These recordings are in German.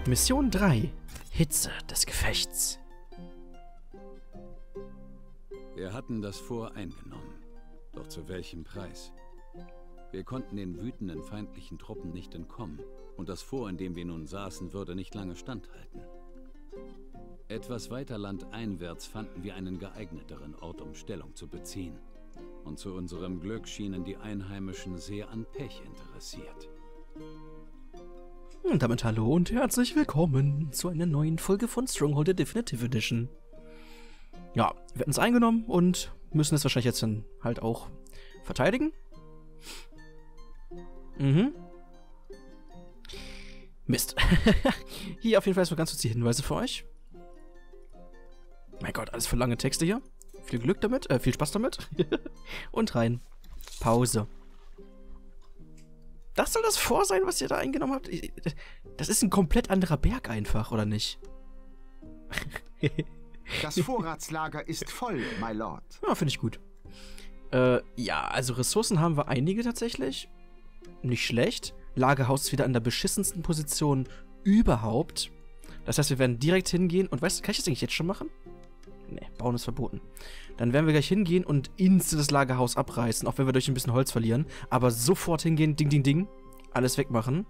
Mission 3. Hitze des Gefechts. Wir hatten das Fort eingenommen. Doch zu welchem Preis? Wir konnten den wütenden feindlichen Truppen nicht entkommen. Und das Fort, in dem wir nun saßen, würde nicht lange standhalten. Etwas weiter landeinwärts fanden wir einen geeigneteren Ort, um Stellung zu beziehen. Und zu unserem Glück schienen die Einheimischen sehr an Pech interessiert. Und damit hallo und herzlich willkommen zu einer neuen Folge von Stronghold der Definitive Edition. Ja, wir hatten es eingenommen und müssen es wahrscheinlich jetzt dann halt auch verteidigen. Mist. Hier auf jeden Fall erstmal ganz kurz die Hinweise für euch. Mein Gott, alles für lange Texte hier. Viel Glück damit, viel Spaß damit. Und rein. Pause. Das soll das Fort sein, was ihr da eingenommen habt? Das ist ein komplett anderer Berg einfach, oder nicht? Das Vorratslager ist voll, my lord. Ja, finde ich gut. Ja, also Ressourcen haben wir einige tatsächlich. Nicht schlecht. Lagerhaus ist wieder an der beschissensten Position überhaupt. Das heißt, wir werden direkt hingehen. Und weißt du, kann ich das eigentlich jetzt schon machen? Nee, bauen ist verboten. Dann werden wir gleich hingehen und instant das Lagerhaus abreißen, auch wenn wir durch ein bisschen Holz verlieren. Aber sofort hingehen, ding, ding, ding. Alles wegmachen.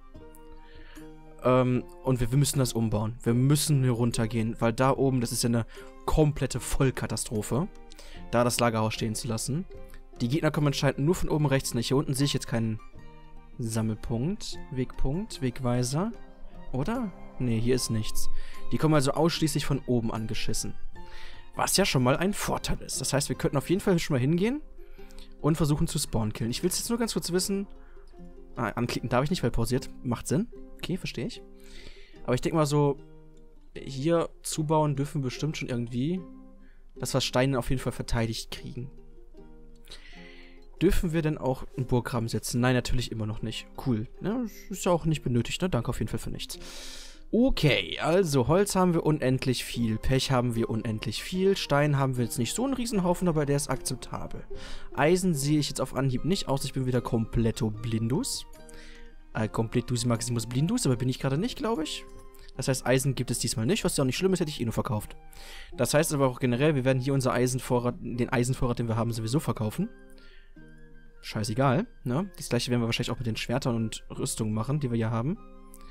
Und wir müssen das umbauen. Wir müssen hier runtergehen, weil da oben, das ist ja eine komplette Vollkatastrophe, da das Lagerhaus stehen zu lassen. Die Gegner kommen anscheinend nur von oben rechts nicht. Hier unten sehe ich jetzt keinen Sammelpunkt, Wegweiser. Oder? Nee, hier ist nichts. Die kommen also ausschließlich von oben angeschissen. Was ja schon mal ein Vorteil ist. Das heißt, wir könnten auf jeden Fall schon mal hingehen und versuchen zu spawn-killen. Ich will es jetzt nur ganz kurz wissen. Anklicken darf ich nicht, weil pausiert. Macht Sinn. Okay, verstehe ich. Aber ich denke mal so, hier zubauen dürfen wir bestimmt schon irgendwie, dass wir Steine auf jeden Fall verteidigt kriegen. Dürfen wir denn auch einen Burggraben setzen? Nein, natürlich immer noch nicht. Cool. Ja, ist ja auch nicht benötigt, ne? Danke auf jeden Fall für nichts. Okay, also Holz haben wir unendlich viel, Pech haben wir unendlich viel, Stein haben wir jetzt nicht so einen Riesenhaufen, aber der ist akzeptabel. Eisen sehe ich jetzt auf Anhieb nicht aus, ich bin wieder completo blindus. Completus maximus blindus, aber bin ich gerade nicht, glaube ich. Das heißt, Eisen gibt es diesmal nicht, was ja auch nicht schlimm ist, hätte ich eh nur verkauft. Das heißt aber auch generell, wir werden hier unser Eisenvorrat, den Eisenvorrat, den wir haben, sowieso verkaufen. Scheißegal, ne? Das gleiche werden wir wahrscheinlich auch mit den Schwertern und Rüstungen machen, die wir hier haben.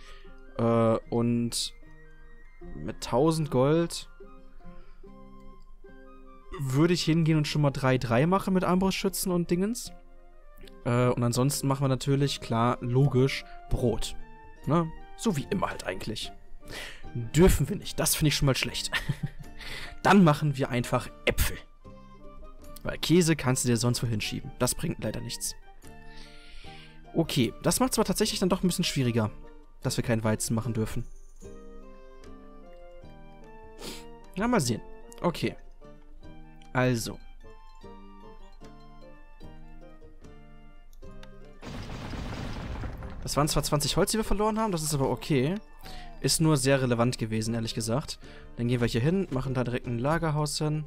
Und mit 1000 Gold würde ich hingehen und schon mal 3-3 machen mit Armbrustschützen und Dingens. Und ansonsten machen wir natürlich, klar, logisch, Brot. Ne? So wie immer halt eigentlich. Dürfen wir nicht. Das finde ich schon mal schlecht. Dann machen wir einfach Äpfel. Weil Käse kannst du dir sonst wohin schieben. Das bringt leider nichts. Okay, das macht es aber tatsächlich dann doch ein bisschen schwieriger, dass wir keinen Weizen machen dürfen. Na, mal sehen. Okay. Also. Das waren zwar 20 Holz, die wir verloren haben, das ist aber okay. Ist nur sehr relevant gewesen, ehrlich gesagt. Dann gehen wir hier hin, machen da direkt ein Lagerhaus hin.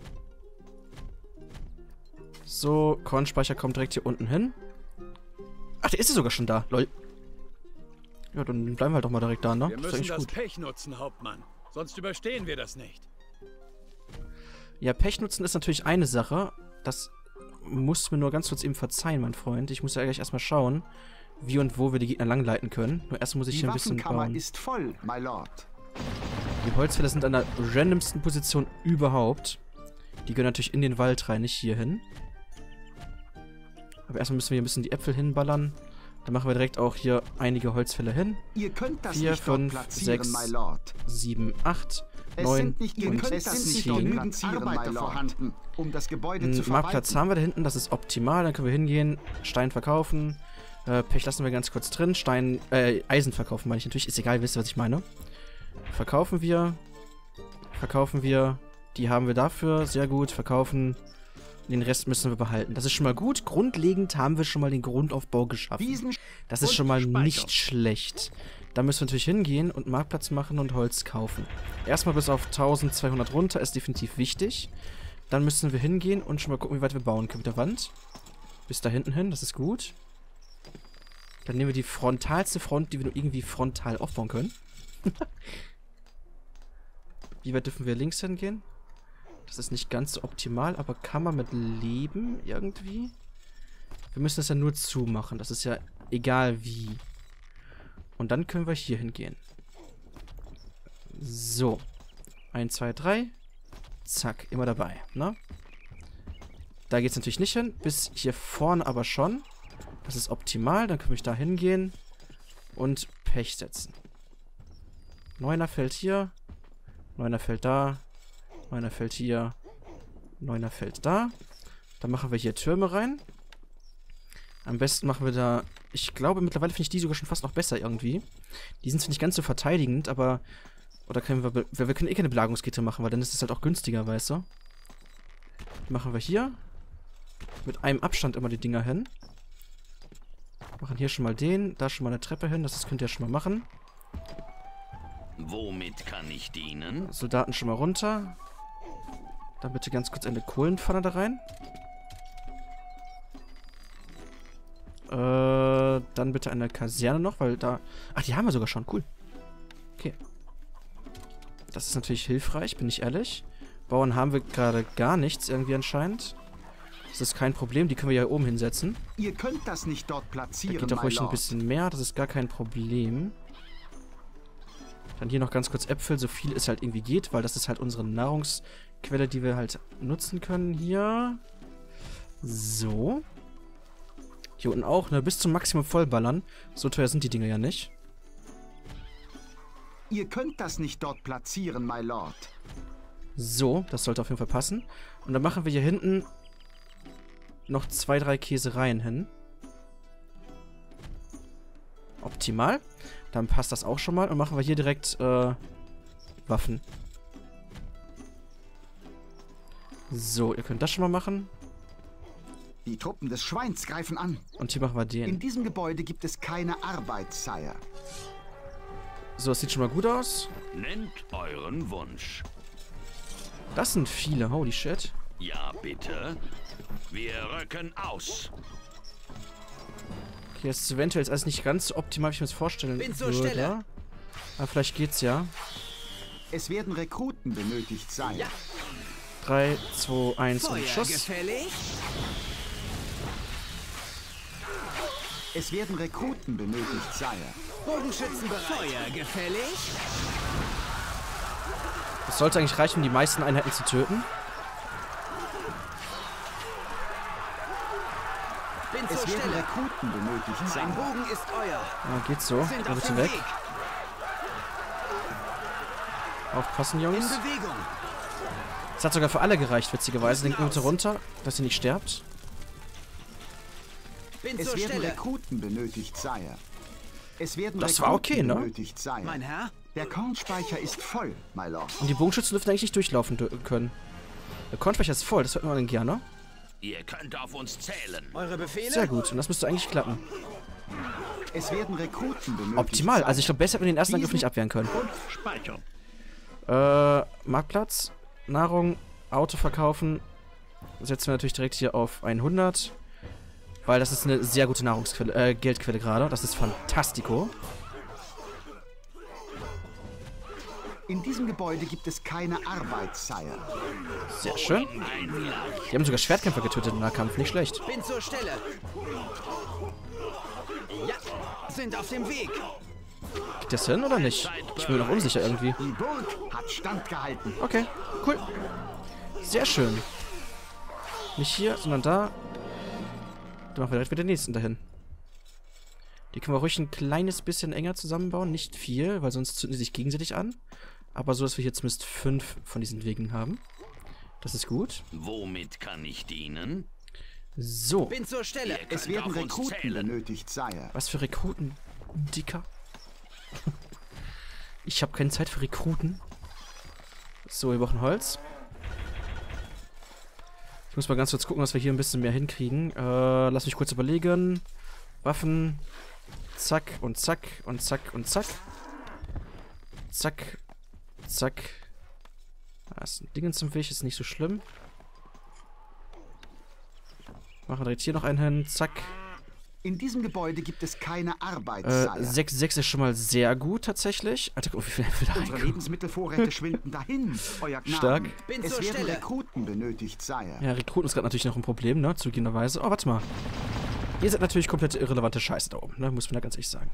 So, Kornspeicher kommt direkt hier unten hin. Ach, der ist ja sogar schon da, lol. Ja, dann bleiben wir halt doch mal direkt da, ne? Wir müssen das Pech nutzen, Hauptmann. Sonst überstehen wir das nicht. Ja, Pech nutzen ist natürlich eine Sache. Das musst du mir nur ganz kurz eben verzeihen, mein Freund. Ich muss ja gleich erstmal schauen, wie und wo wir die Gegner langleiten können. Nur erst muss ich hier ein bisschen bauen. Die Waffenkammer ist voll, my lord. Die Holzfäller sind an der randomsten Position überhaupt. Die gehen natürlich in den Wald rein, nicht hier hin. Aber erstmal müssen wir hier ein bisschen die Äpfel hinballern. Dann machen wir direkt auch hier einige Holzfäller hin. Ihr könnt das 4, nicht 5, platzieren, 6, my lord. 7, 8, Es 9 sind nicht und genügend 10. Arbeiter vorhanden, um das Gebäude zu Einen Marktplatz haben wir da hinten, das ist optimal. Dann können wir hingehen, Stein verkaufen. Pech lassen wir ganz kurz drin. Eisen verkaufen meine ich natürlich. Ist egal, wisst ihr, was ich meine. Verkaufen wir. Die haben wir dafür. Sehr gut. Verkaufen. Den Rest müssen wir behalten. Das ist schon mal gut. Grundlegend haben wir schon mal den Grundaufbau geschaffen. Das ist schon mal nicht schlecht. Da müssen wir natürlich hingehen und Marktplatz machen und Holz kaufen. Erstmal bis auf 1200 runter ist definitiv wichtig. Dann müssen wir hingehen und schon mal gucken, wie weit wir bauen können mit der Wand. Bis da hinten hin, das ist gut. Dann nehmen wir die frontalste Front, die wir nur irgendwie frontal aufbauen können. Wie weit dürfen wir links hingehen? Das ist nicht ganz so optimal, aber kann man mit leben irgendwie? Wir müssen das ja nur zumachen. Das ist ja egal wie. Und dann können wir hier hingehen. So. 1, 2, 3. Zack, immer dabei, ne? Da geht es natürlich nicht hin. Bis hier vorne aber schon. Das ist optimal. Dann können wir da hingehen. Und Pech setzen. 9er fällt hier. 9er fällt da. 9er fällt hier. 9er fällt da. Dann machen wir hier Türme rein. Am besten machen wir da... Ich glaube, mittlerweile finde ich die sogar schon fast noch besser irgendwie. Die sind zwar nicht ganz so verteidigend, aber... Oder können wir... Wir können eh keine Belagerungskette machen, weil dann ist es halt auch günstiger, weißt du? Machen wir hier. Mit einem Abstand immer die Dinger hin. Machen hier schon mal den. Da schon mal eine Treppe hin. Das könnt ihr schon mal machen. Womit kann ich dienen? Soldaten schon mal runter. Dann bitte ganz kurz eine Kohlenpfanne da rein. Dann bitte eine Kaserne noch, weil da... Ach, die haben wir sogar schon. Cool. Okay. Das ist natürlich hilfreich, bin ich ehrlich. Bauern haben wir gerade gar nichts irgendwie anscheinend. Das ist kein Problem, die können wir ja hier oben hinsetzen. Ihr könnt das nicht dort platzieren, Da geht auch ruhig my ein lord. bisschen mehr, das ist gar kein Problem. Dann hier noch ganz kurz Äpfel, so viel es halt irgendwie geht, weil das ist halt unsere Nahrungsquelle, die wir halt nutzen können hier. So. Hier unten auch, ne? Bis zum Maximum vollballern. So teuer sind die Dinger ja nicht. Ihr könnt das nicht dort platzieren, my lord. So, das sollte auf jeden Fall passen. Und dann machen wir hier hinten noch 2, 3 Käsereien hin. Optimal. Dann passt das auch schon mal. Und machen wir hier direkt Waffen. So, ihr könnt das schon mal machen. Die Truppen des Schweins greifen an. Und hier machen wir In den. diesem Gebäude gibt es keine Arbeit, Sire. So, das sieht schon mal gut aus. Nennt euren Wunsch. Das sind viele. Holy shit. Ja, bitte. Wir rücken aus. Okay, das ist eventuell jetzt alles nicht ganz so optimal, wie ich mir das vorstellen Bin zur würde. Stelle. Aber vielleicht geht's ja. Es werden Rekruten benötigt, Sire. Ja. 3, 2, 1 und Feuer Schuss. gefällig? Es werden Rekruten benötigt, Sire. Bogenschützenbereit. Feuer gefällig? Das sollte eigentlich reichen, um die meisten Einheiten zu töten. Bin Es zur werden Stelle. Rekruten benötigt, Mein Sire. Bogen ist euer. Ja, geht so. Sind Da auf bitte dem weg. Weg. Aufpassen, In Jungs. Bewegung. Es hat sogar für alle gereicht, witzigerweise. Denkt nur bitte runter, dass ihr nicht sterbt. Bin Es zur werden Stelle. Rekruten benötigt, Sire. Es werden Das war okay, ne? benötigt, Sire. Mein Herr? Der Kornspeicher ist voll, my lord. Und die Bogenschützen dürfen eigentlich nicht durchlaufen können. Der Kornspeicher ist voll, das hört man dann gerne. Ihr könnt auf uns zählen. Eure Befehle? Sehr gut, und das müsste eigentlich klappen. Es werden Rekruten benötigt. Optimal, Sire. also ich glaube, besser hätten wir den ersten Angriff nicht abwehren können. Und speichern. Marktplatz, Nahrung, Auto verkaufen. Setzen wir natürlich direkt hier auf 100. Weil das ist eine sehr gute Nahrungsquelle, Geldquelle gerade. Das ist fantastico. In diesem Gebäude gibt es keine Arbeit, Sire. Sehr schön. Die haben sogar Schwertkämpfer getötet im Nahkampf, nicht schlecht. Bin zur Stelle. Ja. Sind auf dem Weg. Geht das hin oder nicht? Ich bin mir noch unsicher irgendwie. Die Burg hat standgehalten. Okay, cool. Sehr schön. Nicht hier, sondern da. Dann machen wir direkt mit den nächsten dahin. Die können wir ruhig ein kleines bisschen enger zusammenbauen. Nicht viel, weil sonst zünden sie sich gegenseitig an. Aber so, dass wir hier zumindest 5 von diesen Wegen haben. Das ist gut. Womit kann ich dienen? So. Bin zur Stelle. Ihr Es könnt werden auf uns Rekruten zählen. benötigt, Sire. Was für Rekruten? Dicker. Ich habe keine Zeit für Rekruten. So, wir brauchen Holz. Ich muss mal ganz kurz gucken, dass wir hier ein bisschen mehr hinkriegen. Lass mich kurz überlegen. Waffen. Zack und zack und zack und zack. Zack. Zack. Da ist ein Ding zum Weg, ist nicht so schlimm. Machen wir direkt hier noch einen hin. Zack. In diesem Gebäude gibt es keine Arbeit, Sire. 6 ist schon mal sehr gut, tatsächlich. Alter, guck, wie viel da Unsere reinkommen. Lebensmittelvorräte schwinden dahin, euer Gnaden. Stark. Bin Es zur werden Stelle. Rekruten benötigt, Sire. Ja, Rekruten ist gerade natürlich noch ein Problem, ne? Zugegebenerweise. Oh, warte mal. Ihr seid natürlich komplett irrelevante Scheiße da oben, ne? Muss man da ganz ehrlich sagen.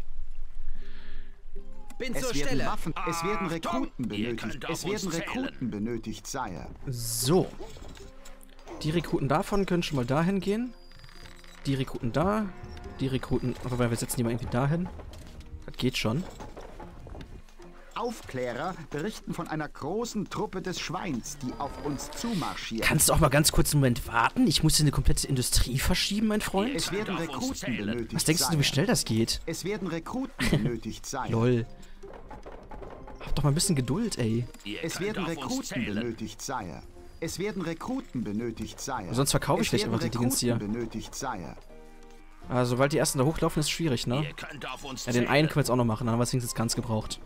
Bin zur Es werden Stelle. Waffen, es werden Rekruten Ihr benötigt. könnt auf Es werden uns zählen. Rekruten benötigt, Sire. So. Die Rekruten davon können schon mal dahin gehen. Die Rekruten da. Die Rekruten... Aber wir setzen die mal irgendwie dahin. Das geht schon. Aufklärer berichten von einer großen Truppe des Schweins, die auf uns zumarschiert. Kannst du auch mal ganz kurz einen Moment warten? Ich muss hier eine komplette Industrie verschieben, mein Freund. Es werden Könnt auf uns Rekruten zählen. benötigt, Was denkst du, Sire. wie schnell das geht? Es werden Rekruten benötigt, Sire. Lol. Hab doch mal ein bisschen Geduld, ey. Ihr Es könnt werden auf uns Rekruten zählen. benötigt, Sire. Es werden Rekruten benötigt, Sire. Sonst verkaufe ich Es gleich werden einfach die Dingens hier. Rekruten benötigt, Sire. Also, sobald die ersten da hochlaufen, ist schwierig, ne? Ihr könnt auf uns Ja, zählen. den einen können wir jetzt auch noch machen, dann haben wir es wenigstens ganz gebraucht.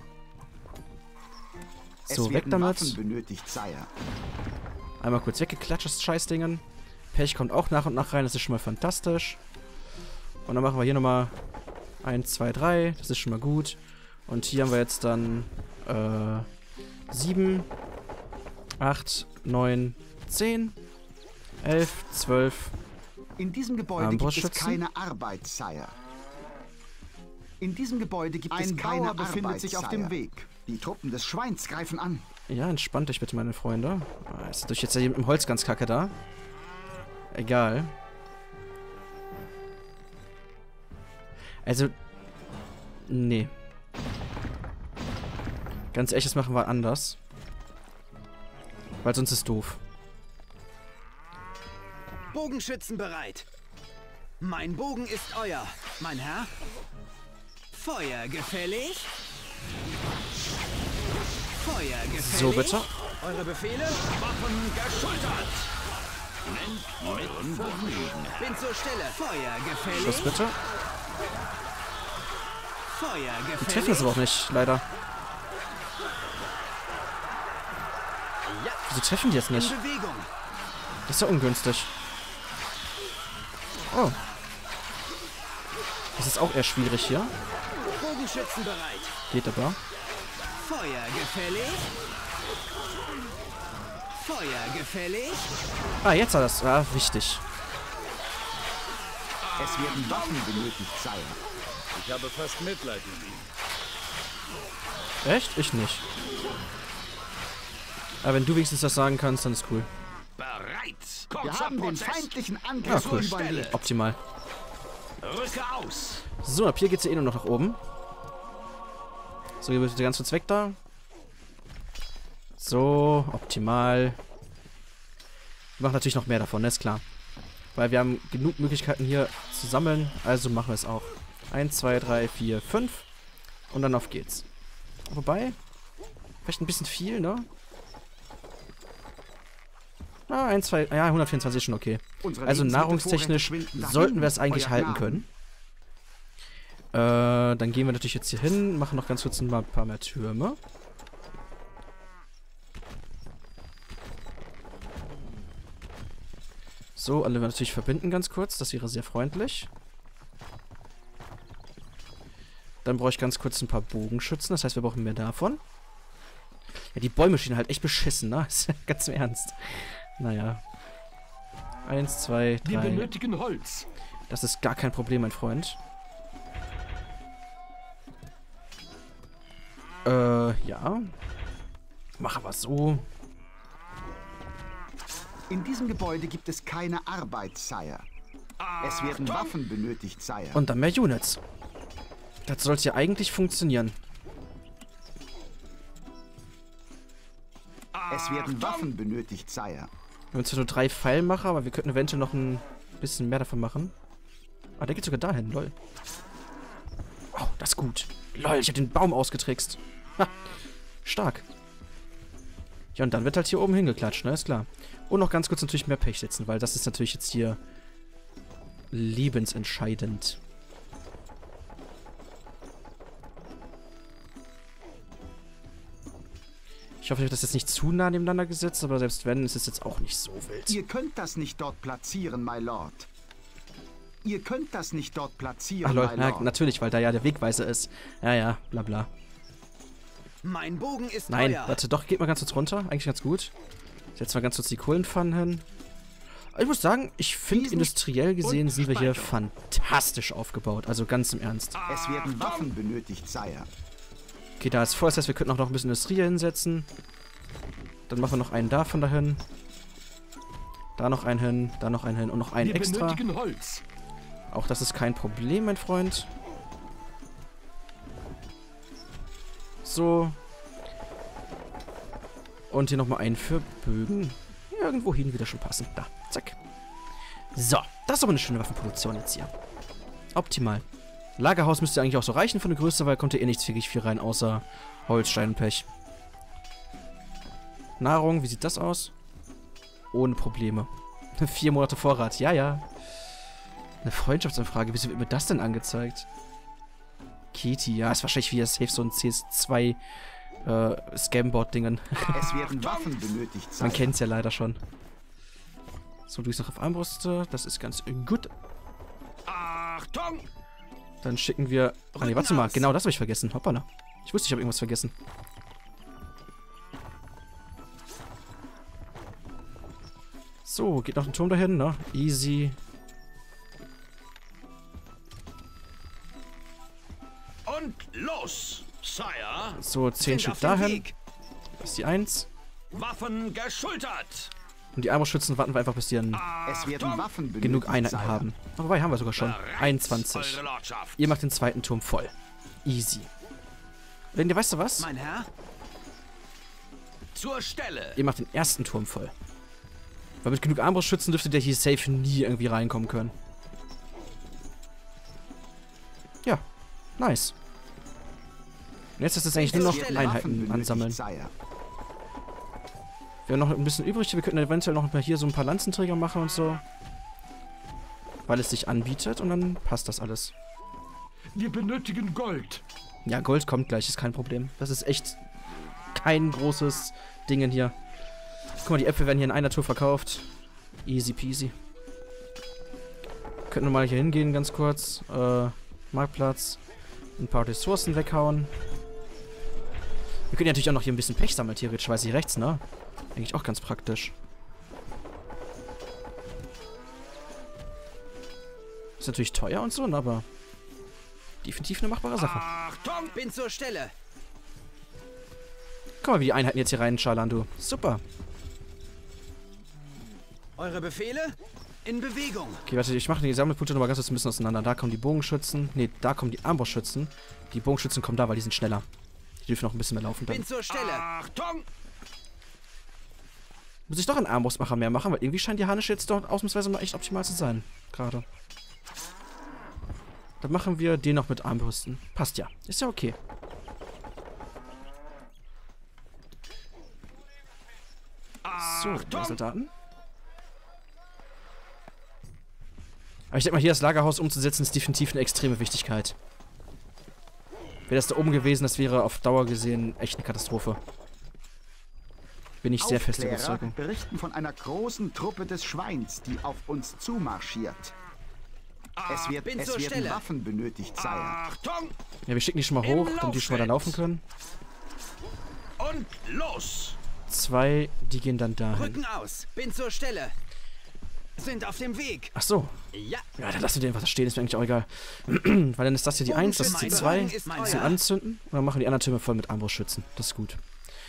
So, Es weg werden damit. Waffen benötigt, Sire. Einmal kurz weggeklatscht, das Scheißdingen. Pech kommt auch nach und nach rein, das ist schon mal fantastisch. Und dann machen wir hier nochmal 1, 2, 3, das ist schon mal gut. Und hier haben wir jetzt dann 7, 8, 9, 10, 11, 12. In diesem Gebäude gibt es Armbrustschützen? keine Arbeit, Sire. In diesem Gebäude gibt es Ein keine Bauer befindet Arbeit, sich auf Sire. dem Weg. Die Truppen des Schweins greifen an. Ja, entspannt euch bitte, meine Freunde. Ah, ist natürlich jetzt hier mit dem Holz ganz kacke da. Egal. Also, nee. Ganz ehrlich, das machen wir anders. Weil sonst ist doof. Bogenschützen bereit. Mein Bogen ist euer, mein Herr. Feuer gefällig. Feuer gefällig. So, bitte. Eure Befehle? Waffen geschultert. Nennt euren Vergnügen. Bin zur Stelle. Feuer gefällig. Schluss, bitte. Feuer Die gefällig. treffen es aber auch nicht, leider. Ja, Wieso treffen die jetzt in nicht? Bewegung. Das ist ja ungünstig. Oh. Das ist auch eher schwierig hier. Bogenschützen bereit. Geht aber. Feuer gefällig. Feuer gefällig. Ah, jetzt war das. Ah, wichtig. Es werden Waffen benötigt, Sire. Ich habe fast Mitleid mit ihm. Echt? Ich nicht. Aber wenn du wenigstens das sagen kannst, dann ist cool. Bereit. Wir Kurzer haben den Prozess. feindlichen Ja, Angriff cool. überlebt. Optimal. Rücke aus. So, ab hier geht's ja eh nur noch nach oben. So, hier wird der ganz kurz weg da. So, optimal. Wir machen natürlich noch mehr davon, ne? Ist klar. Weil wir haben genug Möglichkeiten hier zu sammeln. Also machen wir es auch. 1, 2, 3, 4, 5. Und dann auf geht's. Wobei, vielleicht ein bisschen viel, ne? Ah, 1, 2, ja, 124 ist schon okay. Unsere Also Lebensmittelvorräte nahrungstechnisch schwinden dahin, sollten wir es eigentlich euer halten Gnaden. können. Dann gehen wir natürlich jetzt hier hin, machen noch ganz kurz ein paar mehr Türme. So, alle natürlich verbinden ganz kurz, das wäre sehr freundlich. Dann brauche ich ganz kurz ein paar Bogenschützen, das heißt, wir brauchen mehr davon. Ja, die Bäume stehen halt echt beschissen, ne? Ganz im Ernst. Naja. 1, 2, 3. Wir benötigen Holz. Das ist gar kein Problem, mein Freund. Ja. Machen wir so. In diesem Gebäude gibt es keine Arbeit, Sire. Es werden Waffen benötigt, Sire. Und dann mehr Units. Das sollte ja eigentlich funktionieren. Es werden Waffen benötigt, Sire. Wir haben zwar nur 3 Pfeilmacher, aber wir könnten eventuell noch ein bisschen mehr davon machen. Ah, der geht sogar dahin, lol. Oh, das ist gut. Lol, ich habe den Baum ausgetrickst. Ha, stark. Ja, und dann wird halt hier oben hingeklatscht, ne? Ist klar. Und noch ganz kurz natürlich mehr Pech setzen, weil das ist natürlich jetzt hier lebensentscheidend. Ich hoffe, ich habe das jetzt nicht zu nah nebeneinander gesetzt, aber selbst wenn, ist es jetzt auch nicht so wild. Ihr könnt das nicht dort platzieren, my lord. Ihr könnt das nicht dort platzieren, Ach Leute, my Lord. natürlich, weil da ja der Wegweiser ist. Ja, ja, bla bla. Mein Bogen ist Nein, teuer. warte, doch, geht mal ganz kurz runter. Eigentlich ganz gut. Setz mal ganz kurz die Kohlenpfannen hin. Ich muss sagen, ich finde, industriell gesehen sind wir hier fantastisch aufgebaut. Also ganz im Ernst. Es werden Waffen benötigt, Sire. Okay, da ist voll. Das heißt, wir könnten auch noch ein bisschen Industrie hier hinsetzen. Dann machen wir noch einen davon dahin. Da noch einen hin, da noch einen hin und noch einen extra. benötigen Holz. Auch das ist kein Problem, mein Freund. So. Und hier nochmal einen für Bögen. Irgendwo hin wieder schon passen. Da, zack. So, das ist aber eine schöne Waffenproduktion jetzt hier. Optimal. Lagerhaus müsste eigentlich auch so reichen von der Größe, weil kommt ja eh nichts wirklich viel rein, außer Holz, Stein und Pech. Nahrung, wie sieht das aus? Ohne Probleme. 4 Monate Vorrat, ja, ja. Eine Freundschaftsanfrage, wieso wird mir das denn angezeigt? Kitty, ja, ist wahrscheinlich wieder safe so ein CS2 Scambot-Dingen. Es werden Waffen benötigt, Sire. Man kennt es ja leider schon. So, du bist noch auf Armbrüste. Das ist ganz gut. Achtung! Dann schicken wir... Ah, nee, warte mal. Genau, das habe ich vergessen. Hoppala. Ich wusste, ich habe irgendwas vergessen. So, geht noch ein Turm dahin, ne? Easy. Und los, Sire! So, 10 Sind Stück auf dem dahin. Weg. Das ist die 1. Waffen geschultert! Und die Armbrustschützen warten wir einfach, bis die dann Es werden Waffen benötigt, genug Einheiten Sire. haben. Aber wobei, haben wir sogar schon. Bereit, 21. Eure Lordschaft. Ihr macht den zweiten Turm voll. Easy. Wenn ihr, weißt du was? Mein Herr? Zur Stelle! Ihr macht den ersten Turm voll. Weil mit genug Armbrustschützen dürfte der hier safe nie irgendwie reinkommen können. Ja, nice. Und jetzt ist es eigentlich nur noch Es werden Einheiten Waffen benötigt, ansammeln. Sire. Wir haben noch ein bisschen übrig. Wir könnten eventuell noch mal hier so ein paar Lanzenträger machen und so. Weil es sich anbietet und dann passt das alles. Wir benötigen Gold. Ja, Gold kommt gleich, ist kein Problem. Das ist echt kein großes Ding hier. Guck mal, die Äpfel werden hier in einer Tour verkauft. Easy peasy. Könnten wir mal hier hingehen, ganz kurz. Marktplatz. Ein paar Ressourcen weghauen. Wir können ja natürlich auch noch hier ein bisschen Pech sammeln, theoretisch, weiß ich rechts, ne? Eigentlich auch ganz praktisch. Ist natürlich teuer und so, ne, aber definitiv eine machbare Sache. Achtung! Bin zur Stelle. Guck mal, wie die Einheiten jetzt hier reinschallern, du. Super. Eure Befehle? In Bewegung. Okay, warte, ich mache die Sammelpunkte nochmal ganz kurz ein bisschen auseinander. Da kommen die Bogenschützen. Ne, da kommen die Armbrustschützen. Die Bogenschützen kommen da, weil die sind schneller. Die dürfen noch ein bisschen mehr laufen dann. Bin zur Stelle. Achtung! Muss ich doch einen Armbrustmacher mehr machen, weil irgendwie scheint die Harnische jetzt doch ausnahmsweise mal echt optimal zu sein. Gerade. Dann machen wir den noch mit Armbrüsten. Passt ja. Ist ja okay. So, mehr Soldaten. Aber ich denke mal, hier das Lagerhaus umzusetzen, ist definitiv eine extreme Wichtigkeit. Wäre das da oben gewesen, das wäre auf Dauer gesehen echt eine Katastrophe. Bin ich sehr fest der Aufklärer Überzeugung. berichten von einer großen Truppe des Schweins, die auf uns zumarschiert. Es Bin zur werden Stelle. Waffen benötigt, Sire. Achtung! Ja, wir schicken die schon mal hoch, damit die schon mal da laufen können. Und los! 2, die gehen dann dahin. Rücken aus. Bin zur Stelle. Sind auf dem Weg. Ach so. Ja. Ja, dann lassen wir den einfach da stehen, ist mir eigentlich auch egal. Weil dann ist das hier die 1, das ist die 2. Bogen ist Zum teuer. Anzünden. Und dann machen die anderen Türme voll mit Armbrustschützen. Das ist gut.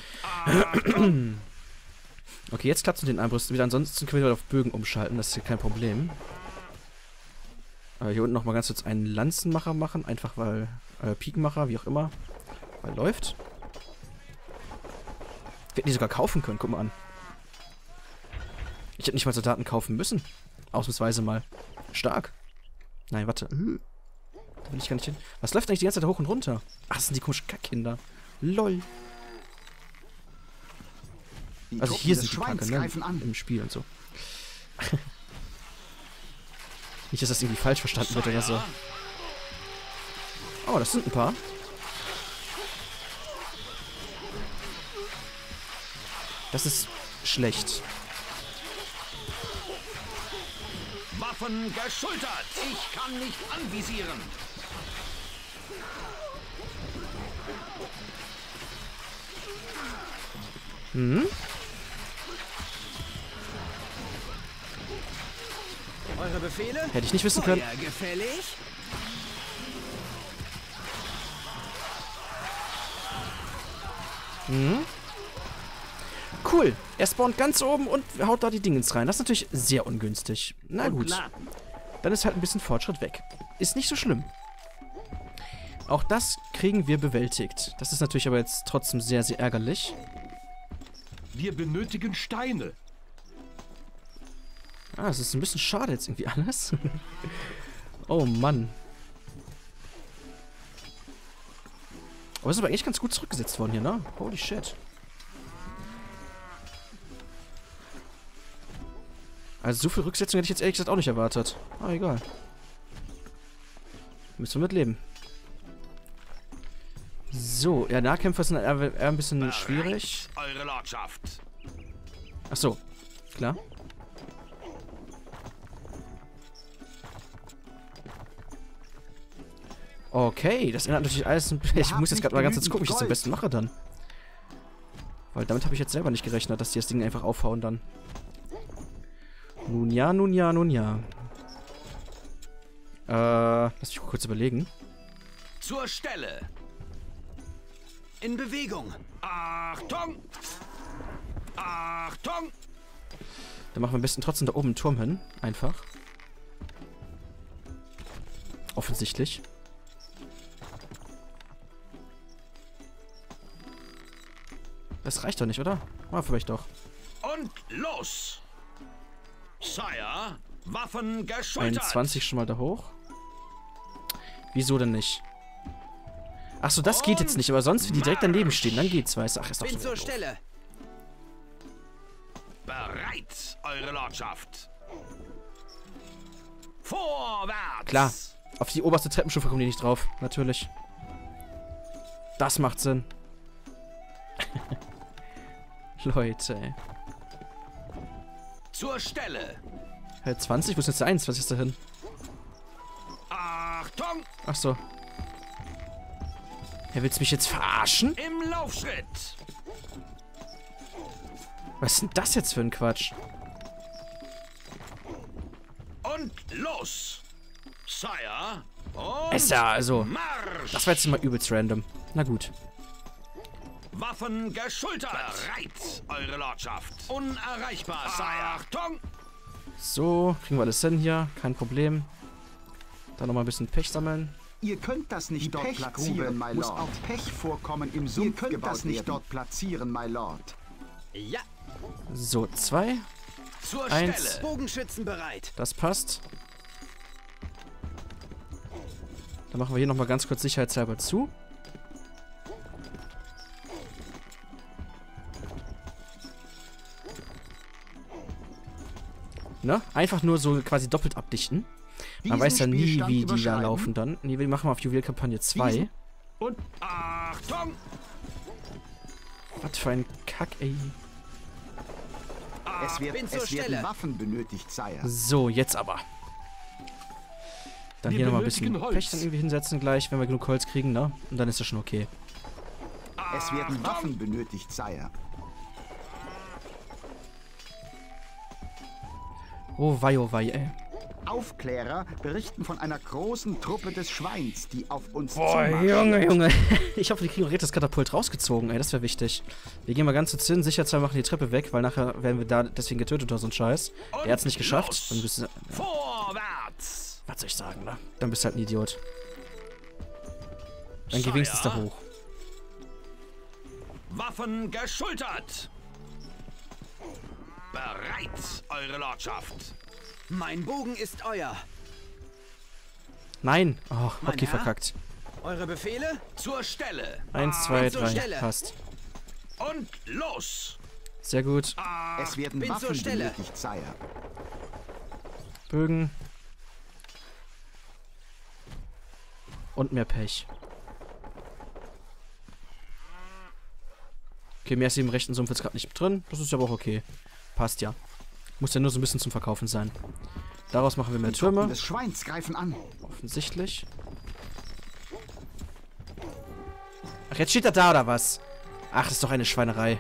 Okay, jetzt klappt es mit den Armbrüsten wieder. Ansonsten können wir wieder auf Bögen umschalten. Das ist hier kein Problem. Hier unten nochmal ganz kurz einen Lanzenmacher machen. Einfach weil... Pikenmacher, wie auch immer. Weil läuft. Wir hätten die sogar kaufen können. Guck mal an. Ich hätte nicht mal Soldaten kaufen müssen. Ausnahmsweise mal. Stark. Nein, warte. Da will ich gar nicht hin. Was läuft eigentlich die ganze Zeit hoch und runter? Ach, das sind die komischen Kackkinder. LOL. Die Also Truppen hier des sind die Schweins Kacke, ne? greifen an. Im Spiel und so. Nicht, dass das irgendwie falsch verstanden wird oder so. Oh, das sind ein paar. Das ist schlecht. Waffen geschultert. Ich kann nicht anvisieren. Eure Befehle? Hätte ich nicht wissen können. Feuer gefällig? Cool. Er spawnt ganz oben und haut da die Dingens rein. Das ist natürlich sehr ungünstig. Na gut. Dann ist halt ein bisschen Fortschritt weg. Ist nicht so schlimm. Auch das kriegen wir bewältigt. Das ist natürlich aber jetzt trotzdem sehr, sehr ärgerlich. Wir benötigen Steine. Ah, es ist ein bisschen schade jetzt irgendwie alles. Oh Mann. Aber es ist aber eigentlich ganz gut zurückgesetzt worden hier, ne? Holy shit. Also so viel Rücksetzung hätte ich jetzt ehrlich gesagt auch nicht erwartet. Ah, egal. Müssen wir mit leben. So, ja, Nahkämpfer sind eher ein bisschen schwierig. Eure Lordschaft. Ach so, klar. Okay, das ändert natürlich alles. Ich muss jetzt gerade mal ganz kurz gucken, wie ich das am besten mache dann. Weil damit habe ich jetzt selber nicht gerechnet, dass die das Ding einfach aufhauen dann. Nun ja, nun ja, nun ja. Lass mich kurz überlegen. Zur Stelle. In Bewegung. Achtung! Achtung! Dann machen wir am besten trotzdem da oben einen Turm hin. Einfach. Offensichtlich. Das reicht doch nicht, oder? Mal vielleicht doch. Und los! Sire, Waffen geschultert. 21 schon mal da hoch. Wieso denn nicht? Achso, das geht jetzt nicht, aber sonst, wenn die direkt daneben stehen, dann geht's, weißt du. Ach, ist doch Bin so zur doof. Stelle. Bereit, Eure Lordschaft. Vorwärts! Klar, auf die oberste Treppenstufe kommen die nicht drauf, natürlich. Das macht Sinn. Leute, ey. Zur Stelle. Hey, 20? Wo ist jetzt der 21 dahin? Achtung! Achso. Hey, willst du mich jetzt verarschen? Im Laufschritt. Was ist denn das jetzt für ein Quatsch? Und los! Sire, und Ist ja, also. Marsch! Das war jetzt mal übelst random. Na gut. Waffen geschultert. Bereit, Eure Lordschaft. Unerreichbar, Sire. Achtung! So, kriegen wir alles hin hier. Kein Problem. Dann nochmal ein bisschen Pech sammeln. Ihr könnt das nicht dort platzieren, my Lord. Muss auch Pech vorkommen im Sumpf. Ihr könnt das nicht dort platzieren, my Lord. Ja. So, 2. Zur 1. Stelle. Bogenschützen bereit. Das passt. Dann machen wir hier nochmal ganz kurz sicherheitshalber zu. Ne? Einfach nur so quasi doppelt abdichten. Man weiß ja nie, wie die da laufen dann. Nee, wir machen mal auf Juwelkampagne 2. Und Achtung! Was für ein Kack, ey. Es werden Waffen benötigt, Sire. So, jetzt aber. Dann hier nochmal ein bisschen Pech dann irgendwie hinsetzen gleich, wenn wir genug Holz kriegen, ne? Und dann ist das schon okay. Es werden Waffen benötigt, Sire. Oh wei, ey. Aufklärer berichten von einer großen Truppe des Schweins, die auf uns Boah, zumarschiert. Junge. Ich hoffe, die kriegen auch das Katapult rausgezogen, ey. Das wäre wichtig. Wir gehen mal ganz kurz hin, sicherheitshalber machen die Treppe weg, weil nachher werden wir da deswegen getötet oder so ein Scheiß. Der hat's nicht geschafft. Dann bist du, Vorwärts! was soll ich sagen, ne? Dann bist du halt ein Idiot. Dann geh wenigstens da hoch. Waffen geschultert. Bereit, Eure Lordschaft. Mein Bogen ist euer. Nein. Oh, Mein okay, Herr? verkackt. Eure Befehle? Zur Stelle. 1, 2, zur 3. Stelle. Passt. Und los! Sehr gut. Es werden Bin zur Waffen Stelle. benötigt, Sire. Bögen. Und mehr Pech. Okay, mehr ist im rechten Sumpf jetzt gerade nicht drin. Das ist aber auch okay. Passt ja. Muss ja nur so ein bisschen zum Verkaufen sein. Daraus machen wir mehr Die Truppen Türme. des Schweins greifen an. Offensichtlich. Ach, jetzt steht er da, oder was? Ach, das ist doch eine Schweinerei.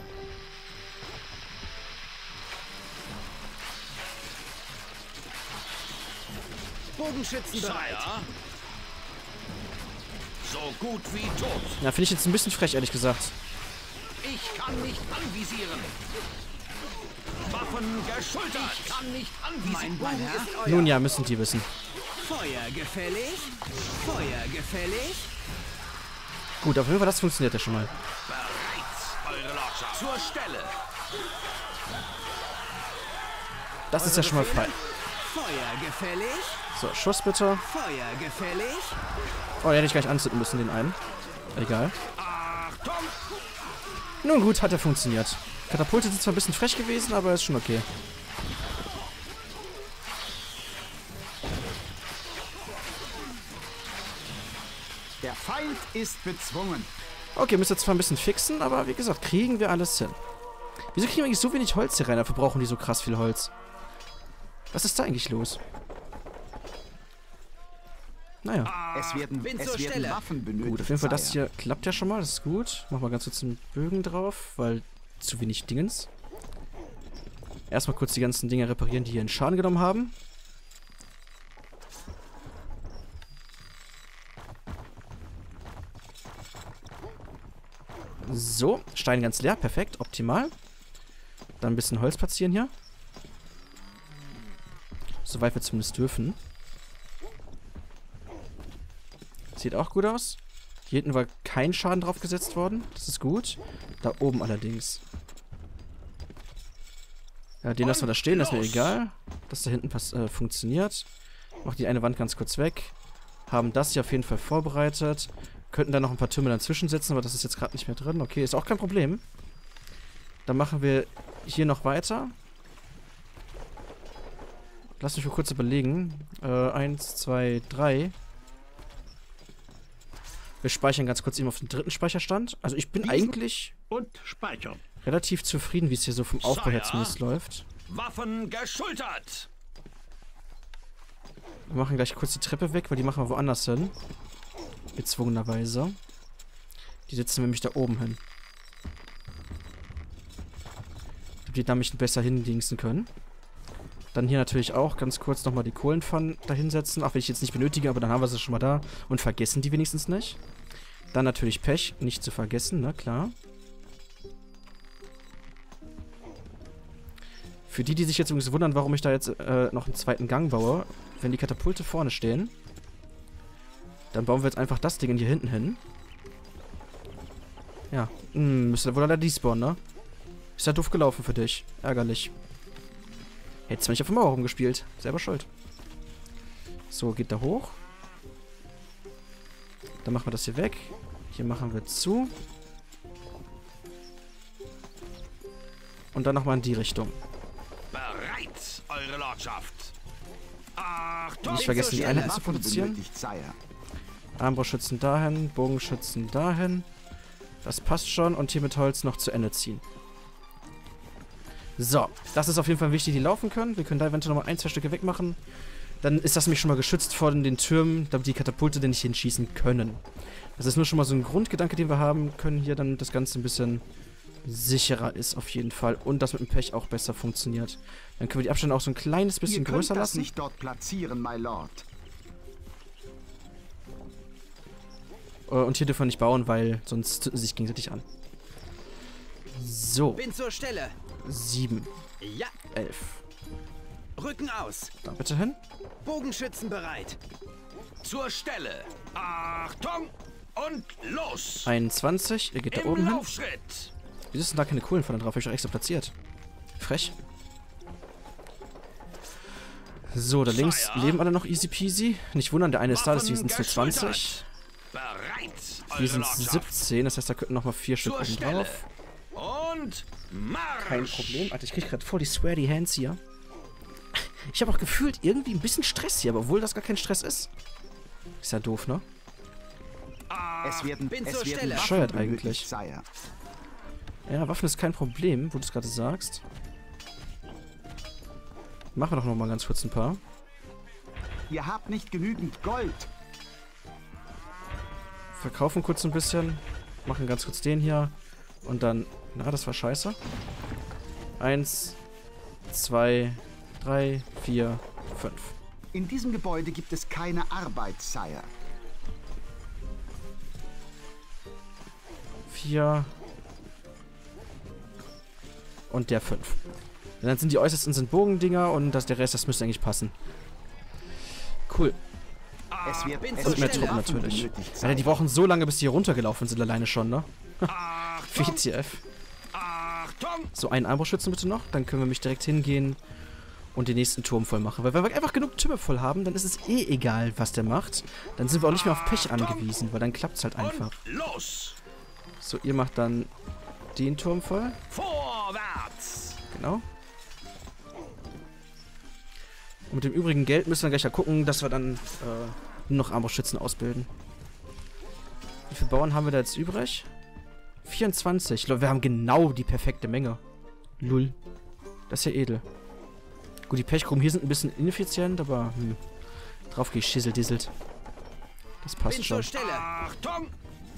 Bogenschützen bereit. Sire. So gut wie tot. Ja, finde ich jetzt ein bisschen frech, ehrlich gesagt. Ich kann nicht anvisieren. Waffen geschultert. Ich kann nicht anvisieren. Mein Herr. Ist euer. Nun ja, müssen die wissen. Feuer gefällig. Feuer gefällig. Gut, auf jeden Fall, das funktioniert ja schon mal. Bereit, eure Lordschaft. Zur Stelle. Das ist ja schon mal frei. Feuer gefällig. So, Schuss bitte. Feuer gefällig. Oh, den hätte ich gleich anzünden müssen, den einen. Egal. Achtung. Nun gut, hat er funktioniert. Katapulte sind zwar ein bisschen frech gewesen, aber ist schon okay. Der Feind ist bezwungen. Okay, müssen jetzt zwar ein bisschen fixen, aber wie gesagt, kriegen wir alles hin. Wieso kriegen wir eigentlich so wenig Holz hier rein? Dafür brauchen die so krass viel Holz. Was ist da eigentlich los? Naja. Es werden Stelle. Waffen benötigt. Gut, auf jeden Fall, das Sire. hier klappt ja schon mal. Das ist gut. Machen wir ganz kurz einen Bögen drauf, weil zu wenig Dingens. Erstmal kurz die ganzen Dinger reparieren, die hier einen Schaden genommen haben. So, Stein ganz leer. Perfekt, optimal. Dann ein bisschen Holz platzieren hier. Soweit wir zumindest dürfen. Sieht auch gut aus. Hier hinten war kein Schaden drauf gesetzt worden. Das ist gut. Da oben allerdings. Ja, den lassen wir da stehen. Das ist mir egal. Dass da hinten funktioniert. Machen die eine Wand ganz kurz weg. Haben das hier auf jeden Fall vorbereitet. Könnten da noch ein paar Türme dazwischen setzen, aber das ist jetzt gerade nicht mehr drin. Okay, ist auch kein Problem. Dann machen wir hier noch weiter. Lass mich mal kurz überlegen. 1, 2, 3. Wir speichern ganz kurz eben auf den dritten Speicherstand. Also ich bin eigentlich Und speichern. relativ zufrieden, wie es hier so vom Aufbau her zumindest läuft. Waffen geschultert. Wir machen gleich kurz die Treppe weg, weil die machen wir woanders hin. Gezwungenerweise. Die setzen wir nämlich da oben hin. Damit die nämlich besser hindingsen können. Dann hier natürlich auch ganz kurz nochmal die Kohlenpfannen da hinsetzen. Auch wenn ich jetzt nicht benötige, aber dann haben wir sie schon mal da. Und vergessen die wenigstens nicht. Dann natürlich Pech, nicht zu vergessen, ne, klar. Für die, die sich jetzt übrigens wundern, warum ich da jetzt noch einen zweiten Gang baue. Wenn die Katapulte vorne stehen, dann bauen wir jetzt einfach das Ding hier hinten hin. Ja, müsste wohl leider despawnen, ne? Ist ja doof gelaufen für dich. Ärgerlich. Hättest du nicht auf der Mauer rumgespielt. Selber schuld. So, geht da hoch. Dann machen wir das hier weg. Hier machen wir zu. Und dann nochmal in die Richtung. Bereit, eure Lordschaft. Achtung. Nicht vergessen, die Einheiten zu Waffen produzieren. benötigt, Sire. Armbrustschützen dahin, Bogenschützen dahin. Das passt schon. Und hier mit Holz noch zu Ende ziehen. So, das ist auf jeden Fall wichtig, die laufen können. Wir können da eventuell nochmal 1, 2 Stücke wegmachen. Dann ist das nämlich schon mal geschützt vor den Türmen, damit die Katapulte denn nicht hinschießen können. Das ist nur schon mal so ein Grundgedanke, den wir haben können hier, dann das Ganze ein bisschen sicherer ist auf jeden Fall. Und das mit dem Pech auch besser funktioniert. Dann können wir die Abstände auch so ein kleines bisschen Ihr könnt größer das lassen. nicht dort platzieren, my lord. Und hier dürfen wir nicht bauen, weil sonst zünden sie sich gegenseitig an. So, Bin zur Stelle. 7, Ja. 11. Rücken aus. Da bitte hin. Bogenschützen bereit. Zur Stelle. Achtung. Und los. 21, ihr geht da Im oben hin. Laufschritt. Wieso ist denn da keine Kohlenpfanne drauf? Habe ich doch extra platziert. Frech. So, da links Sire. leben alle noch easy peasy. Nicht wundern, der eine ist da, deswegen Waffen sind es nur 20. geschultert. Bereit, Hier eure sind Lordschaft. 17, das heißt, da könnten nochmal 4 Stück Zur oben Stelle. drauf. Und Marsch. Kein Problem. Alter, ich krieg gerade voll die sweaty Hands hier. Ich habe auch gefühlt irgendwie ein bisschen Stress hier, aber obwohl das gar kein Stress ist. Ist ja doof, ne? Es werden Bin zur Waffen Stelle. Bescheuert benötigt, eigentlich. Sire. Ja, Waffen ist kein Problem, wo du es gerade sagst. Machen wir doch noch mal ganz kurz ein paar. Ihr habt nicht genügend Gold. Verkaufen kurz ein bisschen. Machen ganz kurz den hier. Und dann... Na, das war scheiße. 1, 2, 3, 4, 5. In diesem Gebäude gibt es keine Arbeit, Sire. 4. Und der 5. Und dann sind die äußersten sind Bogendinger und der Rest, das müsste eigentlich passen. Cool. Es wird Und mehr Truppen natürlich. Alter, die brauchen so lange, bis die hier runtergelaufen sind alleine schon, ne? WTF. So, einen Armbrustschützen bitte noch. Dann können wir mich direkt hingehen und den nächsten Turm voll machen. Weil wenn wir einfach genug Türme voll haben, dann ist es eh egal, was der macht. Dann sind wir auch nicht mehr auf Pech angewiesen, weil dann klappt es halt einfach. So, ihr macht dann den Turm voll. Vorwärts! Genau. Und mit dem übrigen Geld müssen wir gleich ja gucken, dass wir dann nur noch Armbrustschützen ausbilden. Wie viele Bauern haben wir da jetzt übrig? 24. Ich glaube, wir haben genau die perfekte Menge. Null. Das ist ja edel. Gut, die Pechgruben hier sind ein bisschen ineffizient, aber drauf geschisselt-disselt. Das passt schon. Zur Stelle. Achtung!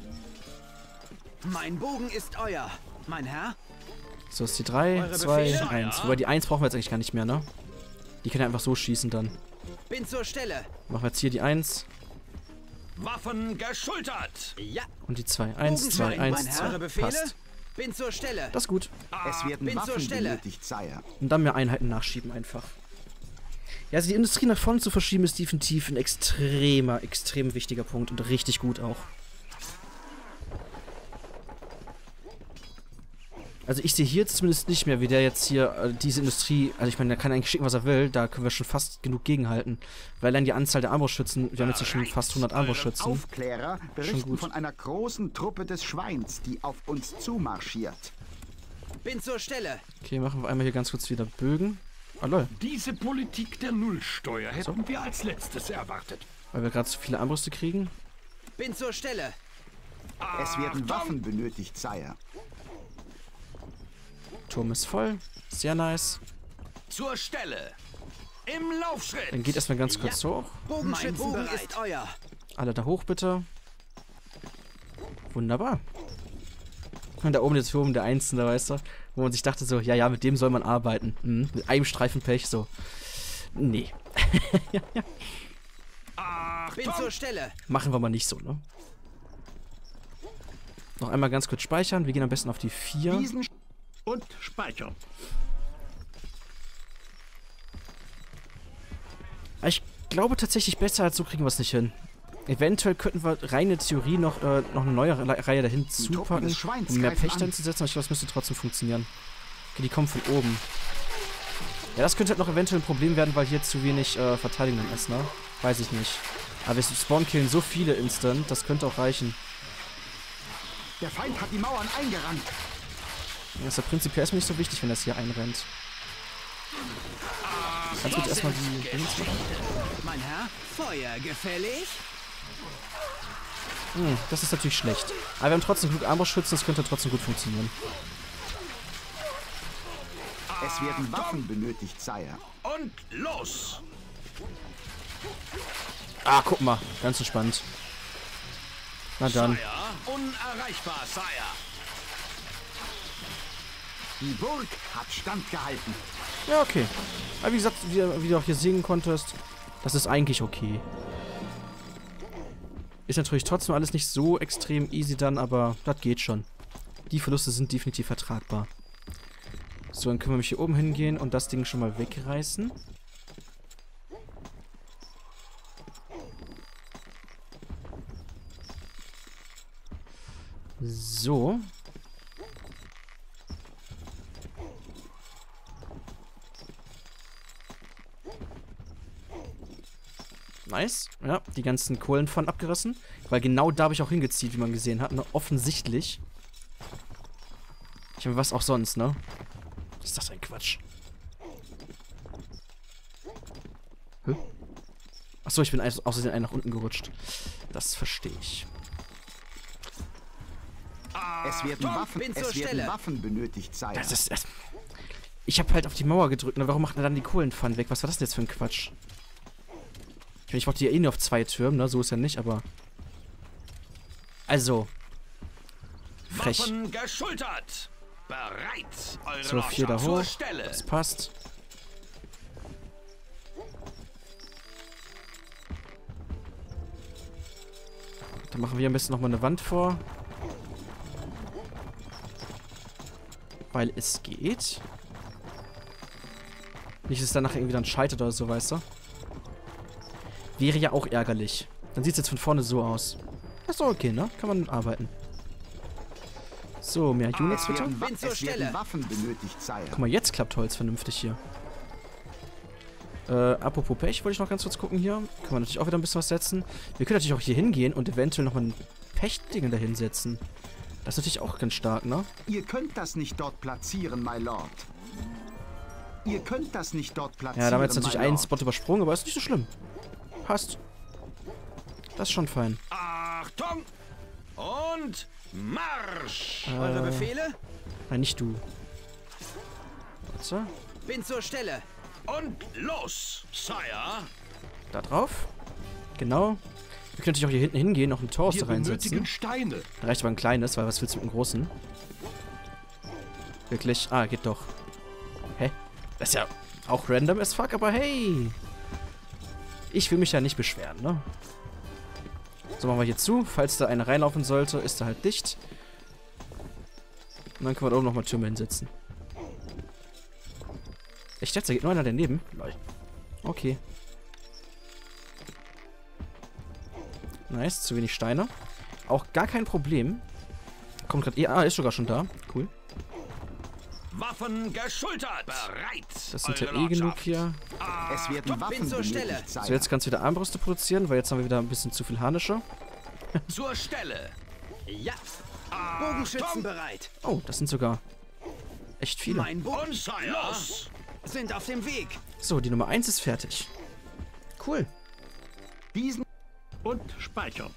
Mein Bogen ist euer, mein Herr. So ist die 3, Eure 2, Befehle? 1. Wobei die 1 brauchen wir jetzt eigentlich gar nicht mehr, ne? Die können ja einfach so schießen dann. Bin zur Stelle. Machen wir jetzt hier die 1 Waffen geschultert! Ja. und die 2. 1, 2, Bogenschrein, 1, mein Herr. 2. Befehle? Passt. Bin zur Stelle. Das ist gut. Es werden bin zur Waffen Stelle. benötigt, Sire. Und dann mehr Einheiten nachschieben einfach. Ja, also die Industrie nach vorne zu verschieben ist definitiv ein extrem wichtiger Punkt und richtig gut auch. Also ich sehe hier jetzt zumindest nicht mehr, wie der jetzt hier diese Industrie, also ich meine, der kann eigentlich schicken, was er will, da können wir schon fast genug gegenhalten. Weil dann die Anzahl der Armbrustschützen, wir haben jetzt ja schon fast 100 Armbrustschützen. Aufklärer berichten gut. von einer großen Truppe des Schweins, die auf uns zumarschiert. Bin zur Stelle. Okay, machen wir einmal hier ganz kurz wieder Bögen. Ah lol, Diese Politik der Nullsteuer hätten wir als letztes erwartet. weil wir gerade so viele Armbrüste kriegen. Bin zur Stelle. Es werden Waffen benötigt, Sire. Turm ist voll, sehr nice. Zur Stelle! Im Laufschritt! Dann geht erstmal ganz kurz hoch. Mein Bogen bereit. ist euer. Alle da hoch, bitte. Wunderbar. Und da oben jetzt hier oben der Einzelne, weißt du? Wo man sich dachte so, ja, mit dem soll man arbeiten. Mit einem Streifen Pech, so. Nee. Bin zur Stelle. Machen wir mal nicht so, ne? Noch einmal ganz kurz speichern. Wir gehen am besten auf die 4. Diesen Und speichern. Ich glaube tatsächlich, besser als so kriegen wir es nicht hin. Eventuell könnten wir reine Theorie noch eine neue Reihe dahin zupacken, des Schweins um mehr greifen Pächter an. hinzusetzen. Aber ich glaube, es müsste trotzdem funktionieren. Okay, die kommen von oben. Ja, das könnte halt noch eventuell ein Problem werden, weil hier zu wenig Verteidigung ist, ne? Weiß ich nicht. Aber wir spawn-killen so viele instant, das könnte auch reichen. Der Feind hat die Mauern eingerannt. Das ist ja prinzipiell erstmal nicht so wichtig, wenn das hier einrennt. Kannst du jetzt erstmal die Dings machen? Mein Herr, Feuer gefällig. Das ist natürlich schlecht. Aber wir haben trotzdem genug Armbrustschützen, das könnte trotzdem gut funktionieren. Es werden Waffen benötigt, Sire. Und los! Ah, guck mal. Ganz entspannt. Na dann. Sire, unerreichbar, Sire! Die Burg hat standgehalten. Ja, okay. Aber wie gesagt, wie du auch hier sehen konntest, das ist eigentlich okay. Ist natürlich trotzdem alles nicht so extrem easy dann, aber das geht schon. Die Verluste sind definitiv vertragbar. So, dann können wir mich hier oben hingehen und das Ding schon mal wegreißen. So. Nice. Ja, die ganzen Kohlenpfannen abgerissen. Weil genau da habe ich auch hingezielt, wie man gesehen hat. Ne? Offensichtlich. Ich meine, was auch sonst, ne? Was ist das ein Quatsch? Hä? Achso, ich bin außerdem einen nach unten gerutscht. Das verstehe ich. Es werden Waffen benötigt, Sire. Das ist... Ich habe halt auf die Mauer gedrückt. Ne? Warum macht er dann die Kohlenpfannen weg? Was war das denn jetzt für ein Quatsch? Ich meine, ich wollte die ja eh nur auf 2 Türmen, ne? So ist ja nicht, aber... Also. Frech. Waffen geschultert. Bereit. Eure So, 4 da Lordschaft zur hoch. Stelle. Das passt. Dann machen wir am besten nochmal eine Wand vor. Weil es geht. Nicht, dass es danach irgendwie dann scheitert oder so, weißt du? Wäre ja auch ärgerlich. Dann sieht es jetzt von vorne so aus. Das ist doch okay, ne? Kann man arbeiten. So, mehr Units bitte. Es werden Waffen benötigt, Sire. Guck mal, jetzt klappt Holz vernünftig hier. Apropos Pech, wollte ich noch ganz kurz gucken hier. Können wir natürlich auch wieder ein bisschen was setzen. Wir können natürlich auch hier hingehen und eventuell nochmal ein Pechding da hinsetzen. Das ist natürlich auch ganz stark, ne? Ihr könnt das nicht dort platzieren, my Lord. Ihr könnt das nicht dort platzieren, Ja, da haben wir jetzt natürlich my einen Lord. Spot übersprungen, aber ist nicht so schlimm. Passt. Das ist schon fein. Achtung und Marsch! Eure Befehle? Nein, nicht du. Warte. Bin zur Stelle. Und los, Sire! Da drauf. Genau. Wir können natürlich auch hier hinten hingehen, noch ein Tor Wir da reinsetzen. benötigen Steine. Da reicht aber ein kleines, weil was willst du mit dem großen? Wirklich? Ah, geht doch. Hä? Das ist ja auch random as fuck, aber hey! Ich will mich ja nicht beschweren, ne? So, machen wir hier zu. Falls da einer reinlaufen sollte, ist er halt dicht. Und dann können wir da oben nochmal Türme hinsetzen. Echt jetzt? Da geht nur einer daneben? Lol. Okay. Nice, zu wenig Steine. Auch gar kein Problem. Kommt gerade... Ah, ist sogar schon da. Cool. Waffen geschultert. Bereit. Das sind ja Eure eh genug Lordschaft. hier. Es werden Waffen zur Stelle. benötigt, Sire. So, jetzt kannst du wieder Armbrüste produzieren, weil jetzt haben wir wieder ein bisschen zu viel Harnische. Zur Stelle. Ja. Bogenschützen bereit. Oh, das sind sogar echt viele. Mein Bogen Und Sire. Los. sind auf dem Weg. So, die Nummer 1 ist fertig. Cool. Diesen Und speichern.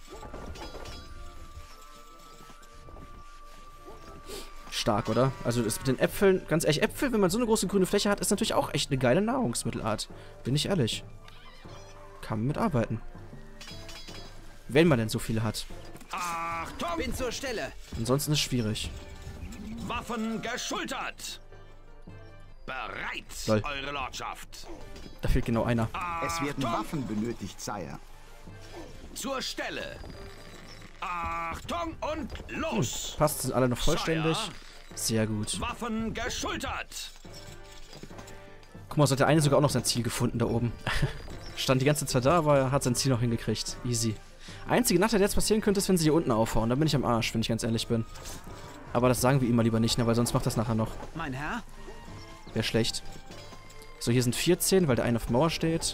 Stark, oder? Also das mit den Äpfeln, ganz ehrlich, Äpfel, wenn man so eine große grüne Fläche hat, ist natürlich auch echt eine geile Nahrungsmittelart. Bin ich ehrlich. Kann man mitarbeiten. Wenn man denn so viele hat. Achtung. Bin zur Stelle. Ansonsten ist es schwierig. Waffen geschultert. Bereit. Lol. Eure Lordschaft. Da fehlt genau einer. Es werden Waffen benötigt, Sire. Zur Stelle. Achtung und los. Passt, sind alle noch vollständig. Sire. Sehr gut. Waffen geschultert. Guck mal, so hat der eine sogar auch noch sein Ziel gefunden da oben. Stand die ganze Zeit da, aber er hat sein Ziel noch hingekriegt. Easy. Einzige Nachteil, der jetzt passieren könnte, ist, wenn sie hier unten aufhauen. Dann bin ich am Arsch, wenn ich ganz ehrlich bin. Aber das sagen wir ihm mal lieber nicht, ne, weil sonst macht das nachher noch. Mein Herr? Wäre schlecht. So, hier sind 14, weil der eine auf der Mauer steht.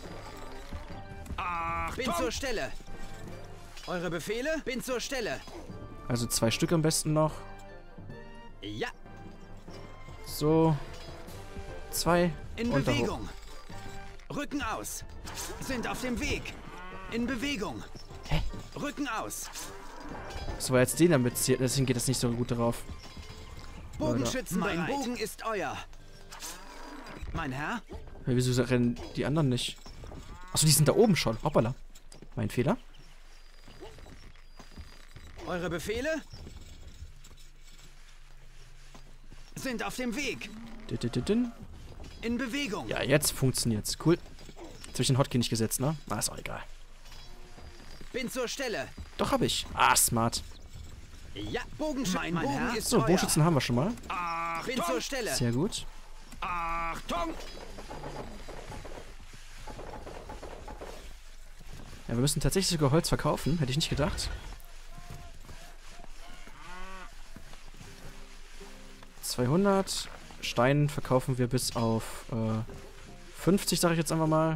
Bin Achtung. zur Stelle. Eure Befehle? Bin zur Stelle. Also 2 Stück am besten noch. Ja. So. 2. In und da hoch. Bewegung. Rücken aus. Sind auf dem Weg. In Bewegung. Hä? Rücken aus. So, weil jetzt den damit zählt, deswegen geht das nicht so gut darauf. Bogenschützen mein Bogen ist euer. Mein Herr? Ja, wieso rennen die anderen nicht? Achso, die sind da oben schon. Hoppala. Mein Fehler. Eure Befehle? Sind auf dem Weg. In Bewegung. Ja, jetzt funktioniert's. Cool. Jetzt habe ich den Hotkey nicht gesetzt, ne? Na, ist auch egal. Bin zur Stelle. Doch, habe ich. Ah, smart. Ja. Bogenschützen. Mein Bogen ist So, euer. Bogenschützen haben wir schon mal. Bin zur Stelle. Sehr gut. Achtung. Ja, wir müssen tatsächlich sogar Holz verkaufen. Hätte ich nicht gedacht. 200. Stein verkaufen wir bis auf 50, sage ich jetzt einfach mal.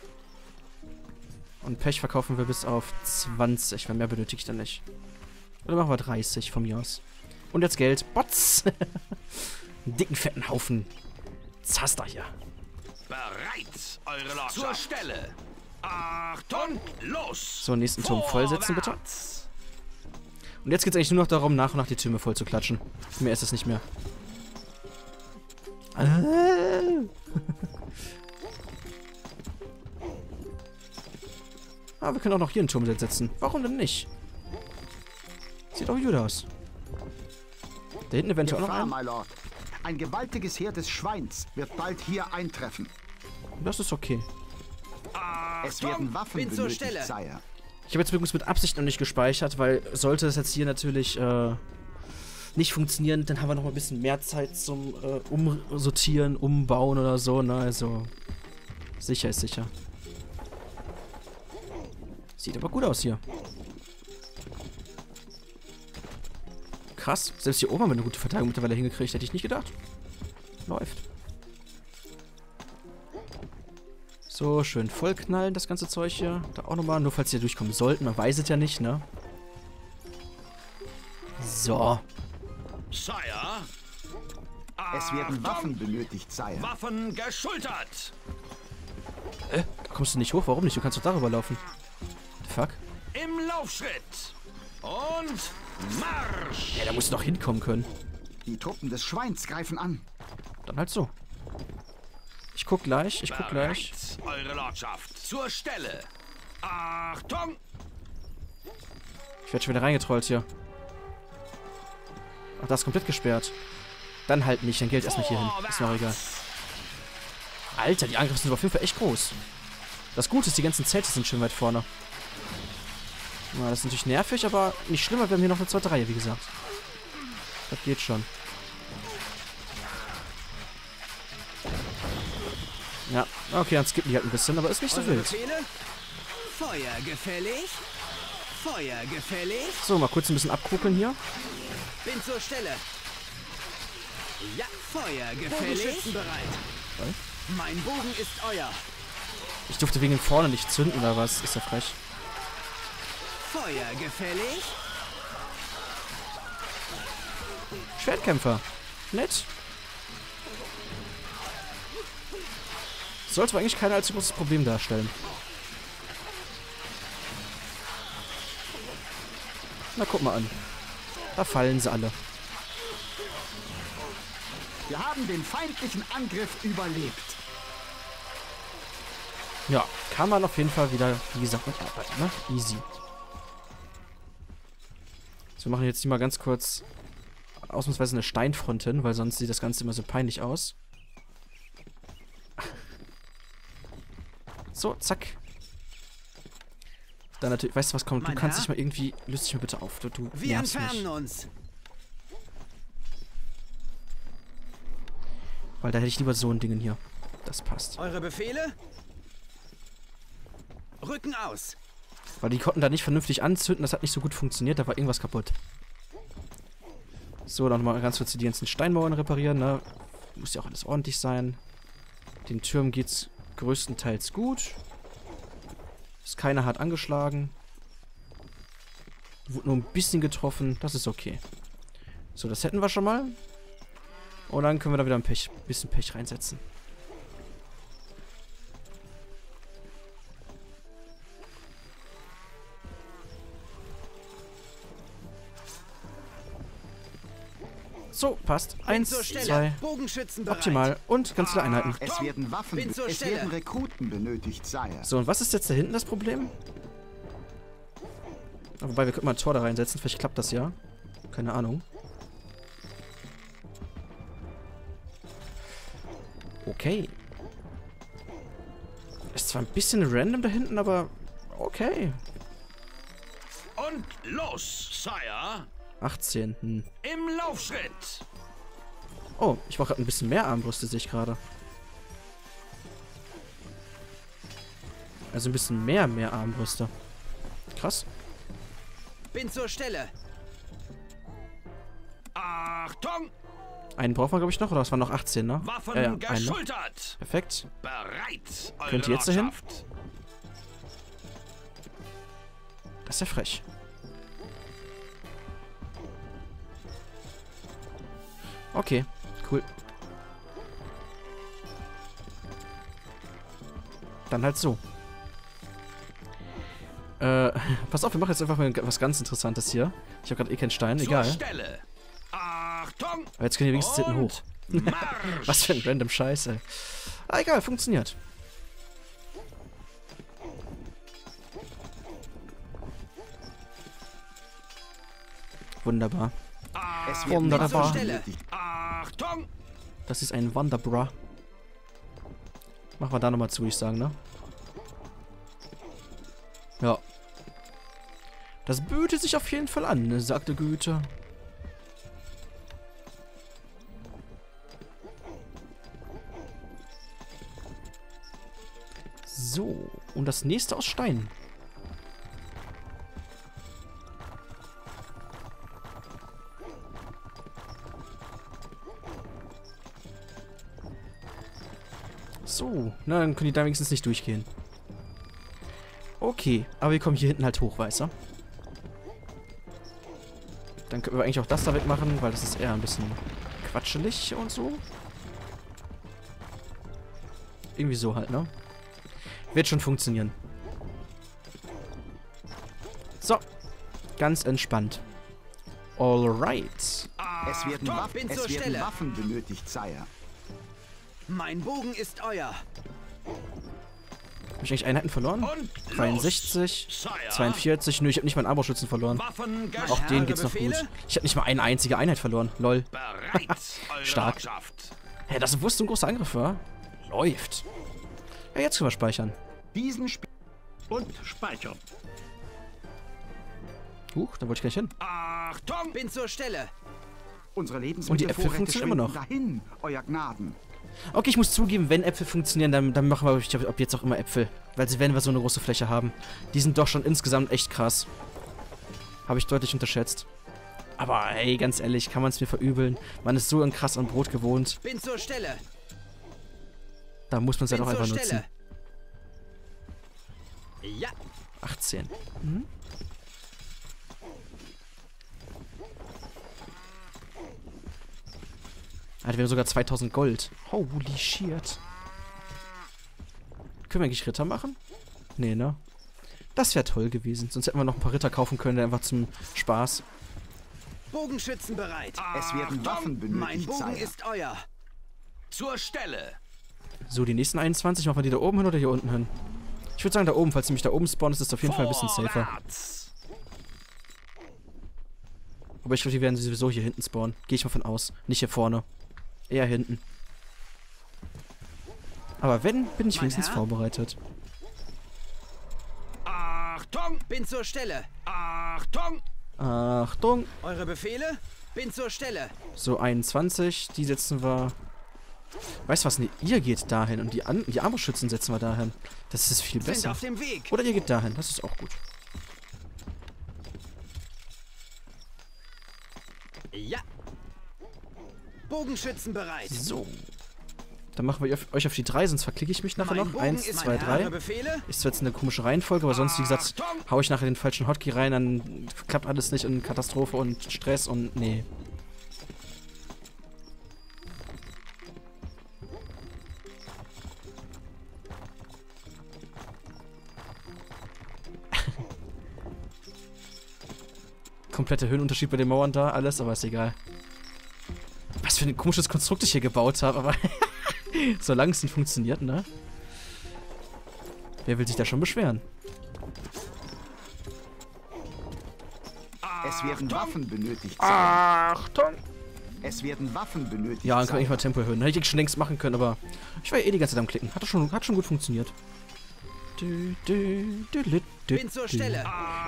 Und Pech verkaufen wir bis auf 20, weil mehr benötige ich dann nicht. Oder machen wir 30 von mir aus. Und jetzt Geld. Bots! Einen dicken, fetten Haufen Zaster hier. Bereit. Eure Lordschaft. Zur Stelle. Achtung. Los. So, nächsten Turm vollsetzen, bitte. Vorwärts. Und jetzt geht es eigentlich nur noch darum, nach und nach die Türme voll zu klatschen. Mehr ist es nicht mehr. Ah, wir können auch noch hier einen Turm setzen. Warum denn nicht? Sieht doch gut aus. Da hinten eventuell auch noch Gefahr, my Lord. Ein gewaltiges Heer des Schweins wird bald hier eintreffen. Das ist okay. Es werden Waffen bin zur benötigt, Stelle. Sire. Ich habe jetzt übrigens mit Absicht noch nicht gespeichert, weil sollte es jetzt hier natürlich nicht funktionieren, dann haben wir noch mal ein bisschen mehr Zeit zum Umsortieren, Umbauen oder so, ne? Also sicher ist sicher. Sieht aber gut aus hier. Krass, selbst hier oben haben wir eine gute Verteidigung mittlerweile hingekriegt, hätte ich nicht gedacht. Läuft. So, schön vollknallen, das ganze Zeug hier. Da auch nochmal, nur falls sie hier durchkommen sollten. Man weiß es ja nicht, ne? So. Sire. Es werden Waffen benötigt, Sire. Waffen geschultert. Da kommst du nicht hoch? Warum nicht? Du kannst doch darüber laufen. The fuck? Im Laufschritt. Und Marsch. Ja, da musst du doch hinkommen können. Die Truppen des Schweins greifen an. Dann halt so. Ich guck gleich, Bereit, Eure Lordschaft. Zur Stelle. Achtung. Ich werde schon wieder reingetrollt hier. Ach, das ist komplett gesperrt. Dann halt nicht, dann gilt erstmal hier hin. Ist mir auch egal. Alter, die Angriffe sind auf jeden Fall echt groß. Das Gute ist, die ganzen Zelte sind schön weit vorne. Ja, das ist natürlich nervig, aber nicht schlimmer. Wir haben hier noch eine zweite Reihe, wie gesagt. Das geht schon. Ja, okay, dann skippen die halt ein bisschen, aber ist nicht so Eure wild. Befehle? Feuer gefällig. Feuer gefällig. So, mal kurz ein bisschen abkugeln hier. Bin zur Stelle. Ja, Feuer gefällig. Bogenschützen bereit. Mein Bogen ist euer. Ich durfte wegen vorne nicht zünden, oder was? Ist ja frech. Feuer gefällig. Schwertkämpfer. Nett. Sollte aber eigentlich kein allzu großes Problem darstellen. Na, guck mal an. Da fallen sie alle. Wir haben den feindlichen Angriff überlebt. Ja, kann man auf jeden Fall wieder, wie gesagt, mitarbeiten, ne? Easy. So, wir machen jetzt hier mal ganz kurz ausnahmsweise eine Steinfront hin, weil sonst sieht das Ganze immer so peinlich aus. So, zack. Dann natürlich, weißt du was, komm, du Mein kannst Herr? dich mal irgendwie, löst dich mal bitte auf, du Wir nervst entfernen mich. uns. Weil da hätte ich lieber so ein Ding hier. Das passt. Eure Befehle? Rücken aus. Weil die konnten da nicht vernünftig anzünden, das hat nicht so gut funktioniert, da war irgendwas kaputt. So, dann mal ganz kurz die ganzen Steinmauern reparieren, ne? Muss ja auch alles ordentlich sein. Den Türmen geht's größtenteils gut. Ist keiner hart angeschlagen. Wurde nur ein bisschen getroffen, das ist okay. So, das hätten wir schon mal. Und dann können wir da wieder ein bisschen Pech reinsetzen. So, passt. Eins, Zur Stelle. zwei, Bogenschützen bereit. optimal. Und ganz viele Einheiten. Es werden Waffen, Bin zur es Stelle. werden Rekruten benötigt, Sire. So, und was ist jetzt da hinten das Problem? Wobei, wir könnten mal ein Tor da reinsetzen. Vielleicht klappt das ja. Keine Ahnung. Okay. Ist zwar ein bisschen random da hinten, aber okay. Und los, Sire. 18. Im Laufschritt. Oh, ich brauche gerade ein bisschen mehr Armbrüste, sehe ich gerade. Also ein bisschen mehr Armbrüste. Krass. Bin zur Stelle. Achtung. Einen brauchen wir, glaube ich, noch. Oder es waren noch 18, ne? Waffen einen, ne? geschultert. Perfekt. Bereit, Eure Könnt ihr jetzt dahin? Lordschaft. Das ist ja frech. Okay, cool. Dann halt so. Pass auf, wir machen jetzt einfach mal was ganz Interessantes hier. Ich habe gerade eh keinen Stein, Zur egal. Stelle. Achtung. Aber jetzt können wir wenigstens hinten hoch. Marsch! Was für ein random Scheiße. Ah, egal, funktioniert. Wunderbar. Es wird Wunderbar. benötigt. Achtung! Das ist ein Wunderbra. Machen wir da nochmal zu, ich sagen, ne? Ja. Das böte sich auf jeden Fall an, ne, sagte Goethe. So, und das nächste aus Stein. So, na, dann können die da wenigstens nicht durchgehen. Okay, aber wir kommen hier hinten halt hoch, weißt du? Dann können wir eigentlich auch das da wegmachen, weil das ist eher ein bisschen quatschelig und so. Irgendwie so halt, ne? Wird schon funktionieren. So. Ganz entspannt. Alright. Es werden Waffen benötigt, Sire. Mein Bogen ist euer. Habe ich eigentlich Einheiten verloren? Und 63, Sire. 42. Nö, ich habe nicht mal einen Armbrustschützen verloren. Waffen Auch den geht's noch gut. Ich habe nicht mal eine einzige Einheit verloren. Lol. bereit. Eure Stark. Herrschaft. Hä, das wusste ein großer Angriff war? Läuft. Ja, jetzt können wir speichern. Diesen Spiel. Und speichern. Huch, da wollte ich gleich hin. Achtung! Bin zur Stelle. Unsere Und die Lebensmittelvorräte Äpfel funktionieren immer noch. dahin, euer Gnaden. Okay, ich muss zugeben, wenn Äpfel funktionieren, dann machen wir ab jetzt auch immer Äpfel. Weil wenn wir so eine große Fläche haben. Die sind doch schon insgesamt echt krass. Habe ich deutlich unterschätzt. Aber ey, ganz ehrlich, kann man es mir verübeln. Man ist so krass an Brot gewohnt. Bin zur Stelle. Da muss man es ja Bin doch zur einfach nutzen. Stelle. Ja. 18. Mhm. Alter, wir haben sogar 2000 Gold. Holy shit. Können wir eigentlich Ritter machen? Nee, ne? Das wäre toll gewesen. Sonst hätten wir noch ein paar Ritter kaufen können, einfach zum Spaß. Bogenschützen bereit. Es werden Waffen Mein benötigt, Bogen Sire. ist euer. Zur Stelle. So, die nächsten 21, machen wir die da oben hin oder hier unten hin? Ich würde sagen da oben, falls sie mich da oben spawnen, ist das auf jeden Fall ein bisschen safer. Vorwärts. Aber ich glaube, die werden sowieso hier hinten spawnen. Gehe ich mal von aus. Nicht hier vorne. Eher hinten. Aber wenn, bin ich Mein wenigstens Herr? vorbereitet. Achtung! Bin zur Stelle. Achtung! Achtung. Eure Befehle? Bin zur Stelle. So, 21. Die setzen wir... Weißt du was? Nee, ihr geht dahin und die Armbrustschützen setzen wir dahin. Das ist viel Sind besser. auf dem Weg. Oder ihr geht dahin. Das ist auch gut. Ja. Bogenschützen bereit. So. Dann machen wir euch auf die 3, sonst verklicke ich mich nachher Mein noch. Bogen 1, ist 2, mein Herr. Eure 3. Befehle? Ist zwar jetzt eine komische Reihenfolge, aber sonst, wie gesagt, hau ich nachher den falschen Hotkey rein, dann klappt alles nicht und Katastrophe und Stress und nee. Komplette Höhenunterschied bei den Mauern da, alles, aber ist egal. Was für ein komisches Konstrukt ich hier gebaut habe, aber solange es nicht funktioniert, ne? Wer will sich da schon beschweren? Es werden Waffen benötigt, Sire. Achtung! Es werden Waffen benötigt, Ja, dann kann ich Sire. mal Tempo erhöhen. Hätte ich schon längst machen können, aber ich war ja eh die ganze Zeit am Klicken. Hat schon gut funktioniert. Bin zur Stelle.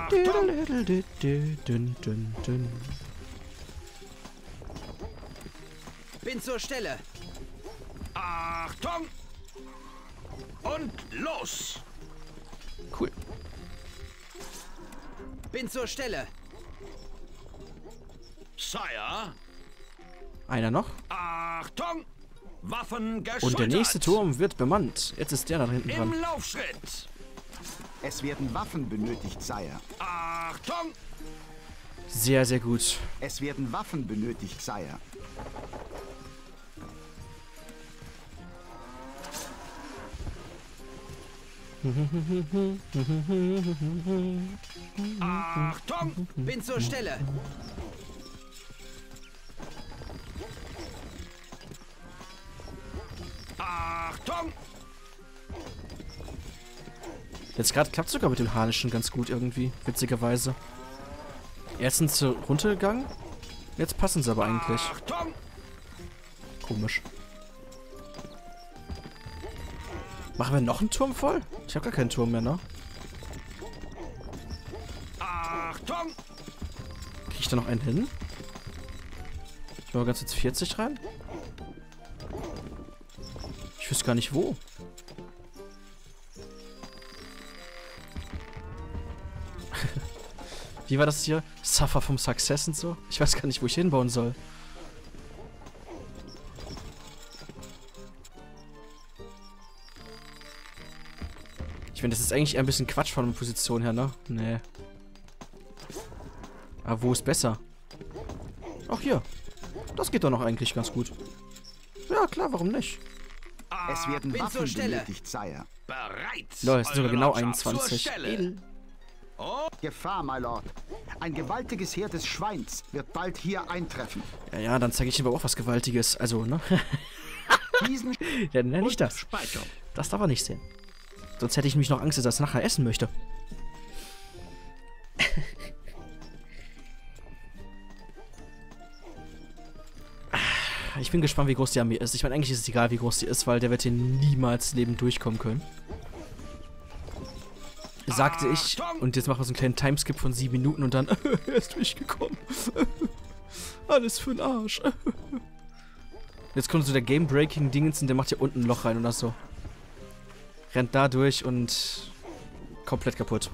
Bin zur Stelle. Achtung! Und los! Cool. Bin zur Stelle. Sire! Einer noch. Achtung! Waffen geschultert! Und der nächste Turm wird bemannt. Jetzt ist der da hinten dran. Im Laufschritt! Es werden Waffen benötigt, Sire. Achtung! Sehr, sehr gut. Es werden Waffen benötigt, Sire. Achtung! Bin zur Stelle. Jetzt gerade klappt es sogar mit dem Harnischen ganz gut irgendwie, witzigerweise. Erst sind sie runtergegangen, jetzt passen sie aber eigentlich. Achtung! Komisch. Machen wir noch einen Turm voll? Ich habe gar keinen Turm mehr, ne? Achtung! Krieg ich da noch einen hin? Ich mache ganz jetzt 40 rein. Ich wüsste gar nicht wo. Wie war das hier? Suffer vom Success und so? Ich weiß gar nicht, wo ich hinbauen soll. Ich finde, das ist eigentlich eher ein bisschen Quatsch von der Position her, ne? Nee. Aber wo ist besser? Ach, hier. Das geht doch noch eigentlich ganz gut. Ja, klar, warum nicht? Es werden Bin zur Waffen Stelle. benötigt, Sire. Bereit! Lol, es sind sogar Eure genau Lordschaft, zur 21. Stelle. Edel. Gefahr, my Lord. Ein gewaltiges Heer des Schweins wird bald hier eintreffen. Ja, dann zeige ich ihm aber auch was Gewaltiges. Also, ne? Diesen Ja, nicht das. Speichern. Das darf er nicht sehen. Sonst hätte ich nämlich noch Angst, dass er es nachher essen möchte. Ich bin gespannt, wie groß die Armee ist. Ich meine, eigentlich ist es egal, wie groß die ist, weil der wird hier niemals lebend durchkommen können. Sagte ich. Und jetzt machen wir so einen kleinen Timeskip von 7 Minuten und dann er ist durchgekommen. Alles für den Arsch. Jetzt kommt so der Game-Breaking-Dingens und der macht hier unten ein Loch rein oder so. Rennt da durch und komplett kaputt.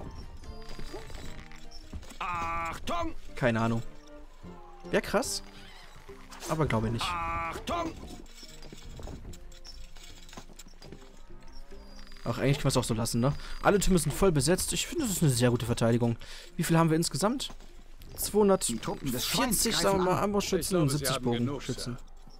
Achtung! Keine Ahnung. Wäre krass. Aber glaube nicht. Achtung! Ach, eigentlich können wir es auch so lassen, ne? Alle Türme sind voll besetzt. Ich finde, das ist eine sehr gute Verteidigung. Wie viel haben wir insgesamt? Die Truppen des Schweins 240, greifen sagen wir mal, an. Armbrustschützen und 70 Bogenschützen.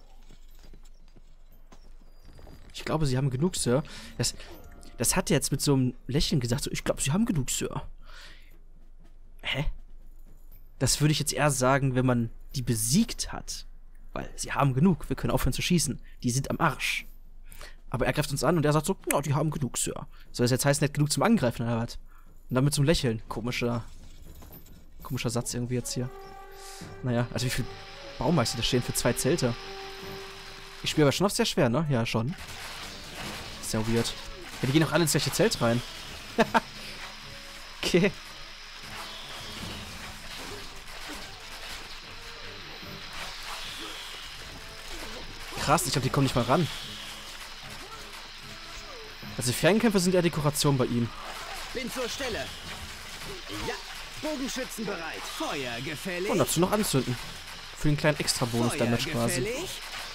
Ich glaube, sie haben genug, Sir. Das hat er jetzt mit so einem Lächeln gesagt. So, ich glaube, sie haben genug, Sir. Hä? Das würde ich jetzt eher sagen, wenn man die besiegt hat. Weil sie haben genug. Wir können aufhören zu schießen. Die sind am Arsch. Aber er greift uns an und er sagt so, ja, die haben genug, Sir. Soll das jetzt heißen, nicht genug zum Angreifen oder was? Und dann mit so einem Lächeln. Komischer Satz irgendwie jetzt hier. Naja, also wie viel Baumeister da stehen für 2 Zelte? Ich spiele aber schon auf sehr schwer, ne? Ja, schon. Sehr weird. Ja, die gehen auch alle ins gleiche Zelt rein. Okay. Krass, ich glaube, die kommen nicht mal ran. Also Fernkämpfer sind ja Dekoration bei ihm. Bin zur Stelle. Ja, Bogenschützen bereit. Feuer gefällig. Und dazu noch anzünden. Für den kleinen Extra-Bonus-Damage Feuer quasi. gefällig.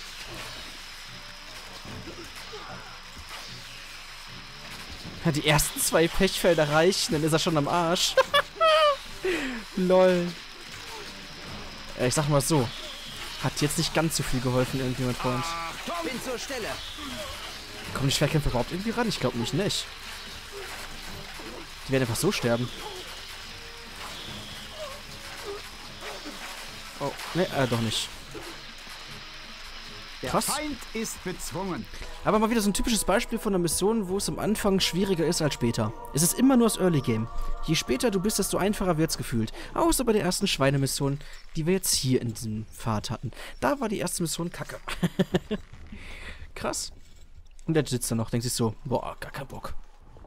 Ja, die ersten 2 Pechfelder reichen, dann ist er schon am Arsch. Lol. Ich sag mal so. Hat jetzt nicht ganz so viel geholfen, irgendwie, mein Freund. Bin zur Stelle. Kommen die Schwerkämpfer überhaupt irgendwie ran? Ich glaube nicht. Die werden einfach so sterben. Oh, ne, doch nicht. Krass. Der Feind ist bezwungen. Aber mal wieder so ein typisches Beispiel von einer Mission, wo es am Anfang schwieriger ist als später. Es ist immer nur das Early Game. Je später du bist, desto einfacher wird's gefühlt. Außer bei der ersten Schweinemission, die wir jetzt hier in diesem Pfad hatten. Da war die erste Mission kacke. Krass. Und der sitzt da noch, denkt sich so, boah, gar kein Bock.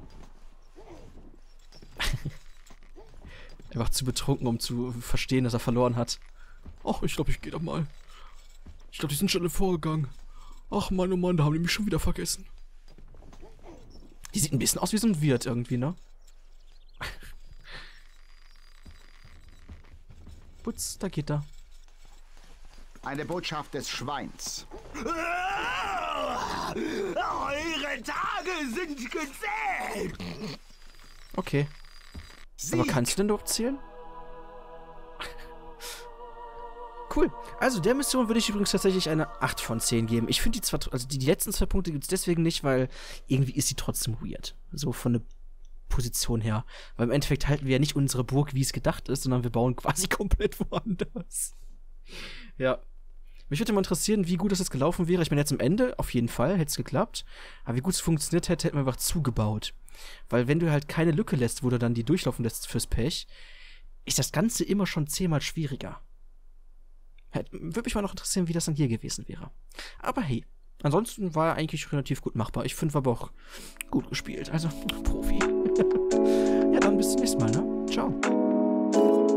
Einfach zu betrunken, um zu verstehen, dass er verloren hat. Ach, ich glaube, ich gehe doch mal. Ich glaube, die sind schon alle vorgegangen. Ach Mann, oh Mann, da haben die mich schon wieder vergessen. Die sieht ein bisschen aus wie so ein Wirt irgendwie, ne? Putz, da geht er. Eine Botschaft des Schweins. Eure Tage sind gezählt! Okay. Aber kannst du denn überhaupt zählen? Cool. Also der Mission würde ich übrigens tatsächlich eine 8 von 10 geben. Ich finde die zwar, also die letzten 2 Punkte gibt es deswegen nicht, weil irgendwie ist sie trotzdem weird. So von der Position her. Weil im Endeffekt halten wir ja nicht unsere Burg, wie es gedacht ist, sondern wir bauen quasi komplett woanders. Ja. Mich würde mal interessieren, wie gut das jetzt gelaufen wäre. Ich meine, jetzt am Ende, auf jeden Fall, hätte es geklappt. Aber wie gut es funktioniert hätte, hätten wir einfach zugebaut. Weil wenn du halt keine Lücke lässt, wo du dann die durchlaufen lässt fürs Pech, ist das Ganze immer schon 10-mal schwieriger. Würde mich mal noch interessieren, wie das dann hier gewesen wäre. Aber hey, ansonsten war er eigentlich relativ gut machbar. Ich finde, war aber auch gut gespielt. Also, Profi. Ja, dann bis zum nächsten Mal, ne? Ciao.